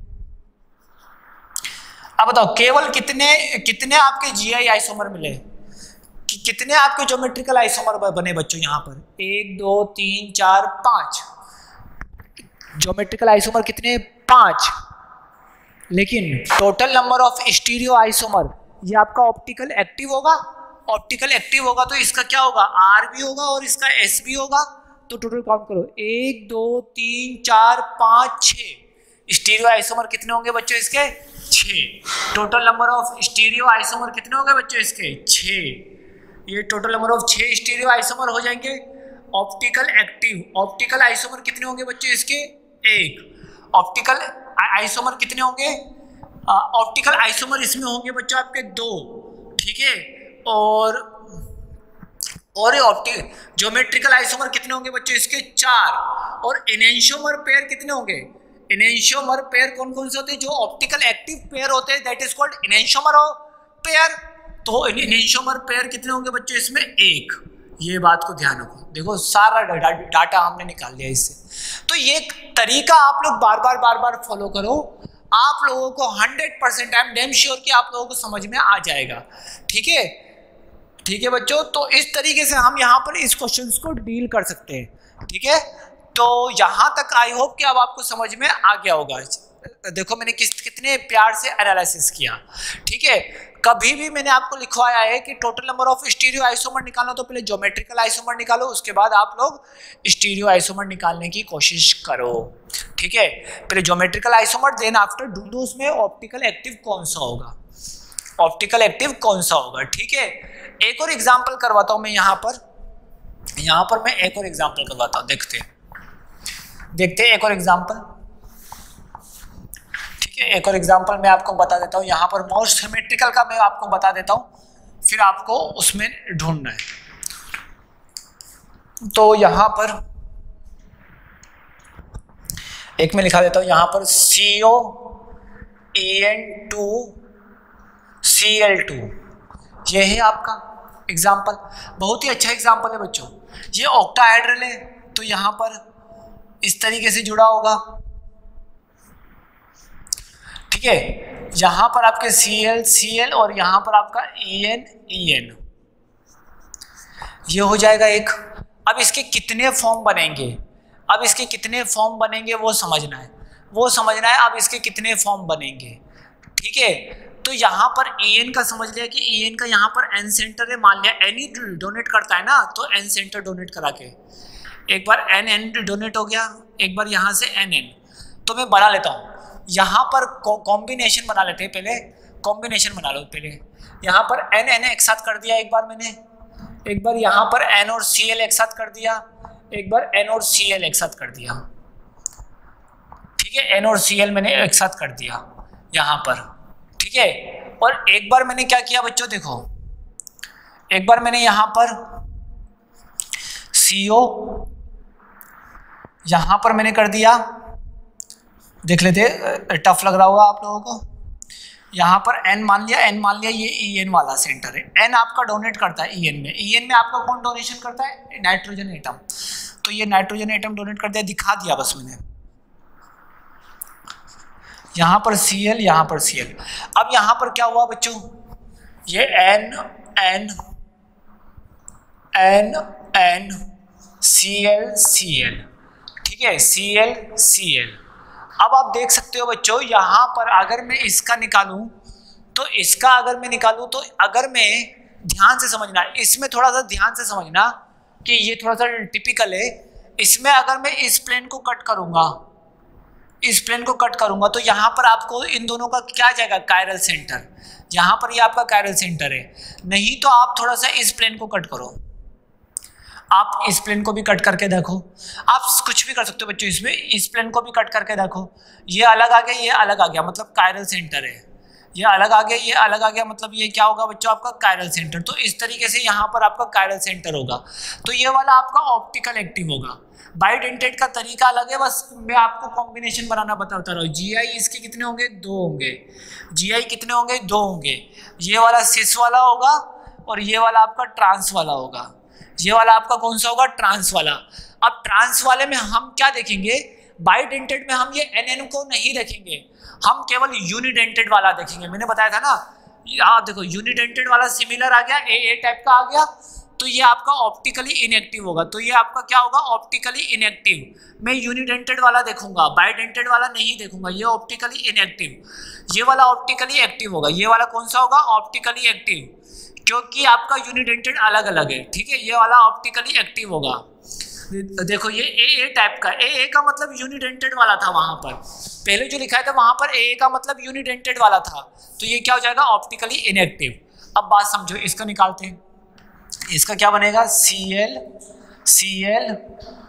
अब बताओ केवल कितने आपके GI आइसोमर मिले, कितने आपके ज्योमेट्रिकल आइसोमर बने बच्चों? यहाँ पर 1 2 3 4 5 ज्योमेट्रिकल आइसोमर कितने? 5। लेकिन total number of stereo isomer ये आपका ऑप्टिकल एक्टिव होगा, तो इसका क्या होगा? R भी होगा और इसका S भी होगा। तो टोटल काउंट करो 1 2 3 4 5 6 स्टीरियो आइसोमर कितने होंगे बच्चों इसके? 6। Total number of stereo isomer कितने होंगे बच्चों इसके? 6। ये total number of 6 stereo isomer हो जाएंगे ऑप्टिकल एक्टिव। ऑप्टिकल आइसोमर कितने होंगे बच्चों इसके? 1। ऑप्टिकल आइसोमर कितने होंगे? ऑप्टिकल आइसोमर इसमें होंगे बच्चों आपके 2, ठीक है। और ज्योमेट्रिकल आइसोमर कितने होंगे बच्चों इसके? 4। और एनेंशियोमर पेयर कितने होंगे? एनेंशियोमर पेयर कौन कौन से होते हैं? जो ऑप्टिकल एक्टिव पेयर होते हैं, that is called enantiomer pair. तो एनेंशियोमर पेयर कितने होंगे बच्चों इसमें? 1। ये बात को ध्यान रखो। देखो सारा डाटा हमने निकाल लिया इससे। तो ये तरीका आप लोग बार बार फॉलो करो, आप लोगों को 100% आई एम डैम श्योर कि आप लोगों को समझ में आ जाएगा। ठीक है बच्चों। तो इस तरीके से हम यहाँ पर इस क्वेश्चंस को डील कर सकते हैं। ठीक है, तो यहाँ तक आई होप कि अब आपको समझ में आ गया होगा। देखो मैंने कितने प्यार से एनालिसिस किया। ठीक है, कभी भी मैंने आपको लिखवाया है कि total number of stereo isomer निकालो तो पहले ज्योमेट्रिकल आइसोमर निकालो, उसके बाद आप लोग स्टीरियो आइसोमर निकालने की कोशिश करो। ठीक है, पहले ज्योमेट्रिकल आइसोमर, देन आफ्टर ढूंढो उसमें ऑप्टिकल एक्टिव कौन सा होगा, ऑप्टिकल एक्टिव कौन सा होगा। ठीक है, एक और एग्जाम्पल करवाता हूं मैं यहाँ पर मैं एक और एग्जाम्पल करवाता हूँ। देखते हैं एक और एग्जाम्पल। ठीक है, एक और एग्जाम्पल मैं आपको बता देता हूँ। यहाँ पर मोस्ट सिमेट्रिकल का मैं आपको बता देता हूँ, फिर आपको उसमें ढूंढना है। तो यहाँ पर एक मैं लिखा देता हूँ, यहाँ पर COEN2Cl2, ये है आपका एग्जाम्पल। बहुत ही अच्छा एग्जाम्पल है बच्चों। ये ऑक्टाहेड्रल है, तो यहाँ पर इस तरीके से जुड़ा होगा। ठीक है, यहाँ पर आपके Cl और यहाँ पर आपका En, ये हो जाएगा एक। अब इसके कितने फॉर्म बनेंगे, वो समझना है। अब इसके कितने फॉर्म बनेंगे। ठीक है, तो यहाँ पर En का समझ लिया कि En का यहाँ पर n सेंटर है। मान लिया n ही डोनेट करता है ना, तो n सेंटर डोनेट करा के एक बार n डोनेट हो गया, एक बार यहाँ से n। तो मैं बना लेता हूँ, यहाँ पर कॉम्बिनेशन बना लेते हैं। पहले कॉम्बिनेशन बना लो। पहले यहाँ पर n एक साथ कर दिया एक बार मैंने, एक बार यहाँ पर n और Cl एक साथ कर दिया, एक बार n और Cl एक साथ कर दिया। ठीक है, N और Cl मैंने एक साथ कर दिया यहाँ पर, ठीक है। और एक बार मैंने क्या किया बच्चों, देखो एक बार मैंने यहाँ पर CO यहाँ पर मैंने कर दिया, देख लेते, टफ लग रहा होगा आप लोगों को। यहाँ पर N मान लिया, ये EN वाला सेंटर है। N आपका डोनेट करता है EN में, EN में आपका कौन डोनेशन करता है, नाइट्रोजन एटम। तो ये नाइट्रोजन एटम डोनेट कर दिया, दिखा दिया बस मैंने। यहाँ पर Cl, यहाँ पर Cl। अब यहाँ पर क्या हुआ बच्चों, ये N Cl, ठीक है, Cl। अब आप देख सकते हो बच्चों, यहाँ पर अगर मैं इसका निकालूं तो इसका अगर मैं निकालूं तो अगर मैं ध्यान से समझना, इसमें थोड़ा सा ध्यान से समझना कि ये थोड़ा सा टिपिकल है। इसमें अगर मैं इस प्लेन को कट करूंगा, इस प्लेन को कट करूंगा तो यहाँ पर आपको इन दोनों का क्या जाएगा, कायरल सेंटर। यहाँ पर ये आपका कायरल सेंटर है। नहीं तो आप थोड़ा सा इस प्लेन को कट करो, आप इस प्लेन को भी कट करके देखो, आप कुछ भी कर सकते हो बच्चों इसमें। इस प्लेन को भी कट करके देखो, ये अलग आ गया, ये अलग आ गया, मतलब कायरल सेंटर है। ये अलग आ गया, ये अलग आ गया, मतलब ये क्या होगा बच्चों, आपका कायरल सेंटर। तो इस तरीके से यहाँ पर आपका कायरल सेंटर होगा। तो ये वाला आपका ऑप्टिकल एक्टिव होगा। बाइडेंटेट का तरीका अलग है, बस मैं आपको कॉम्बिनेशन बनाना बताता रहा हूँ। GI इसके कितने होंगे, 2 होंगे। GI कितने होंगे, 2 होंगे। ये वाला सिस वाला होगा और ये वाला आपका ट्रांस वाला होगा। ये वाला आपका कौन सा होगा, ट्रांस वाला। अब ट्रांस वाले में हम क्या देखेंगे, बाइडेंटेड में हम ये NN को नहीं देखेंगे, हम केवल यूनिडेंटेड वाला देखेंगे। मैंने बताया था ना, आप देखो यूनिडेंटेड वाला सिमिलर आ गया, AA टाइप का आ गया, तो ये आपका ऑप्टिकली इनएक्टिव होगा। तो ये आपका क्या होगा, ऑप्टिकली इनएक्टिव। मैं यूनिडेंटेड वाला देखूंगा, बाइडेंटेड वाला नहीं देखूंगा, ये ऑप्टिकली इनएक्टिव। ये वाला ऑप्टिकली एक्टिव होगा। ये वाला कौन सा होगा, ऑप्टिकली एक्टिव, क्योंकि आपका यूनिडेंटेड अलग अलग है, ठीक है। ये वाला ऑप्टिकली एक्टिव होगा। देखो ये AA टाइप का, AA का मतलब यूनिडेंटेड वाला था, वहां पर पहले जो लिखा था वहां पर AA का मतलब यूनिडेंटेड वाला था। तो ये क्या हो जाएगा, ऑप्टिकली इनएक्टिव। अब बात समझो, इसका निकालते हैं। इसका क्या बनेगा, Cl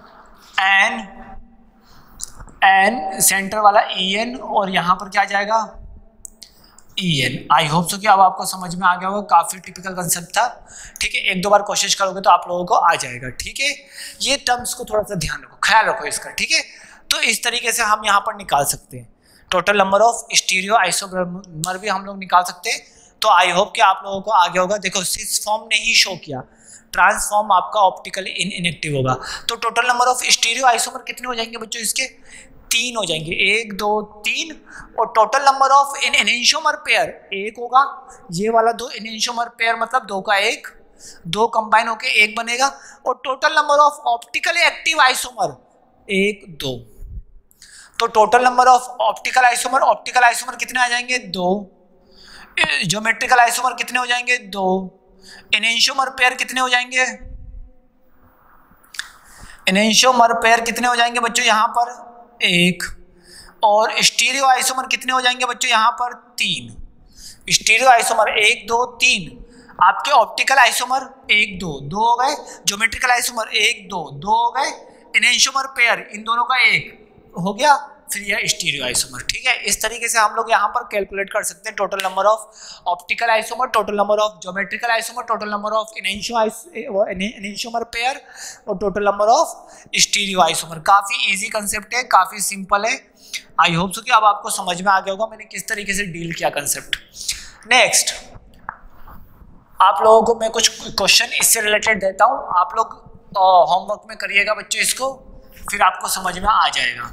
N सेंटर वाला EN और यहाँ पर क्या जाएगा, EN। आई होप सो कि अब आपको समझ में आ गया होगा, काफ़ी टिपिकल कंसेप्ट था, ठीक है। 1-2 बार कोशिश करोगे तो आप लोगों को आ जाएगा, ठीक है। ये टर्म्स को थोड़ा सा ध्यान रखो, ख्याल रखो इसका, ठीक है। तो इस तरीके से हम यहाँ पर निकाल सकते हैं total number of stereo isomer भी हम लोग निकाल सकते हैं। तो आई होप कि आप लोगों को आ गया होगा। देखो सिस फॉर्म ने ही शो किया, ट्रांसफॉर्म आपका ऑप्टिकली इनएक्टिव होगा। तो total number of stereo isomer कितने हो जाएंगे बच्चों, इसके 3 हो जाएंगे, 1 2 3। और total number of enantiomer pair 1 होगा। ये वाला 2 एनेंशियोमर पेयर मतलब 2 का 1, 2 कंबाइन होके 1 बनेगा। और total number of optically active isomer 1 2। तो total number of optical isomer कितने आ जाएंगे, 2। ज्योमेट्रिकल आइसोमर कितने हो जाएंगे, 2। एनेंशियोमर पेयर कितने हो जाएंगे, एनेंशियोमर पेयर कितने हो जाएंगे बच्चों, यहाँ पर 1। और स्टीरियो आइसोमर कितने हो जाएंगे बच्चों, यहाँ पर 3। Stereo isomer 1 2 3। आपके ऑप्टिकल आइसोमर 1 2 2 हो गए, ज्योमेट्रिकल आइसोमर 1 2 2 हो गए, एनेंशियोमर पेयर इन दोनों का 1 हो गया, फिर यह स्टीरियो आइसोमर, ठीक है। इस तरीके से हम लोग यहाँ पर कैलकुलेट कर सकते हैं total number of optical isomer, total number of geometrical isomer, total number of enantiomer pair और total number of stereo isomer. काफ़ी इजी कंसेप्ट है, काफ़ी सिंपल है। आई होप सो कि अब आपको समझ में आ गया होगा मैंने किस तरीके से डील किया कंसेप्ट। नेक्स्ट आप लोगों को मैं कुछ क्वेश्चन इससे रिलेटेड देता हूँ, आप लोग होमवर्क में करिएगा बच्चों इसको, फिर आपको समझ में आ जाएगा,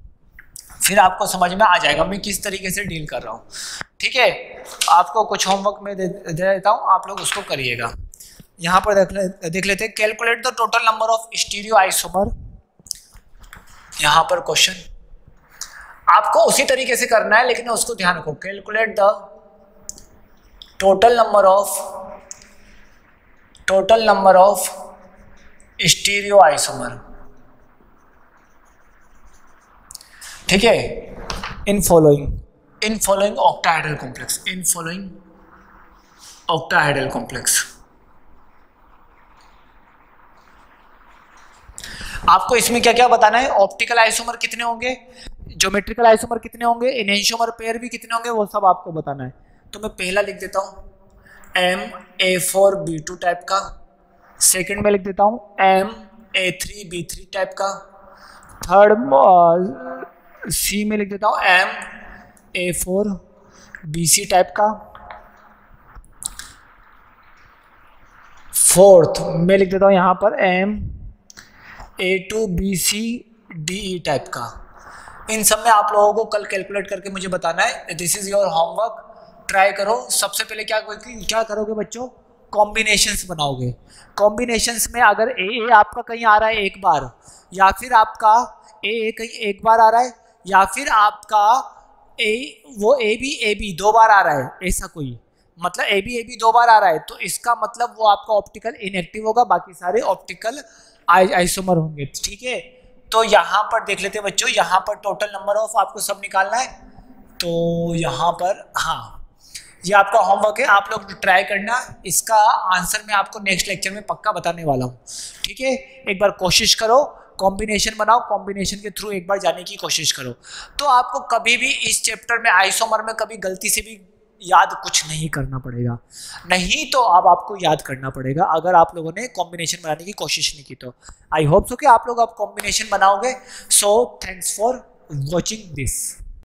मैं किस तरीके से डील कर रहा हूँ, ठीक है। आपको कुछ होमवर्क में दे देता हूँ, आप लोग उसको करिएगा। यहाँ पर देख लेते हैं, calculate the total number of stereo isomer. यहाँ पर क्वेश्चन आपको उसी तरीके से करना है, लेकिन उसको ध्यान रखो। Calculate the total number of stereo isomer, ठीक है। इन फॉलोइंग ऑक्टाहेड्रल कॉम्प्लेक्स, आपको इसमें क्या क्या बताना है, ऑप्टिकल आइसोमर कितने होंगे, ज्योमेट्रिकल आइसोमर कितने होंगे, एनेंशियोमर पेयर भी कितने होंगे, वो सब आपको बताना है। तो मैं पहला लिख देता हूँ MA4B2 टाइप का, सेकंड में लिख देता हूँ MA3B3 टाइप का, थर्ड सी में लिख देता हूँ MA4BC टाइप का, फोर्थ में लिख देता हूँ यहाँ पर MA2BCDE टाइप का। इन सब में आप लोगों को कल कैलकुलेट करके मुझे बताना है। This is your homework, try करो। सबसे पहले क्या करोगे बच्चों, कॉम्बिनेशंस बनाओगे। कॉम्बिनेशंस में अगर ए आपका कहीं आ रहा है एक बार, या फिर आपका ए कहीं एक बार आ रहा है, या फिर आपका वो ए बी दो बार आ रहा है, ऐसा कोई मतलब ए बी दो बार आ रहा है, तो इसका मतलब वो आपका ऑप्टिकल इनएक्टिव होगा, बाकी सारे ऑप्टिकल आइसोमर होंगे। ठीक है, तो यहाँ पर देख लेते हैं बच्चों, यहाँ पर टोटल नंबर ऑफ आपको सब निकालना है। तो यहाँ पर हाँ, ये आपका होमवर्क है, आप लोग ट्राई करना। इसका आंसर मैं आपको नेक्स्ट लेक्चर में पक्का बताने वाला हूँ। ठीक है, एक बार कोशिश करो, कॉम्बिनेशन बनाओ, कॉम्बिनेशन के थ्रू एक बार जाने की कोशिश करो। तो आपको कभी भी इस चैप्टर में आइसोमर में कभी गलती से भी याद कुछ नहीं करना पड़ेगा, नहीं तो अब आपको याद करना पड़ेगा अगर आप लोगों ने कॉम्बिनेशन बनाने की कोशिश नहीं की तो। आई होप सो कि आप लोग अब कॉम्बिनेशन बनाओगे। So thanks for watching this.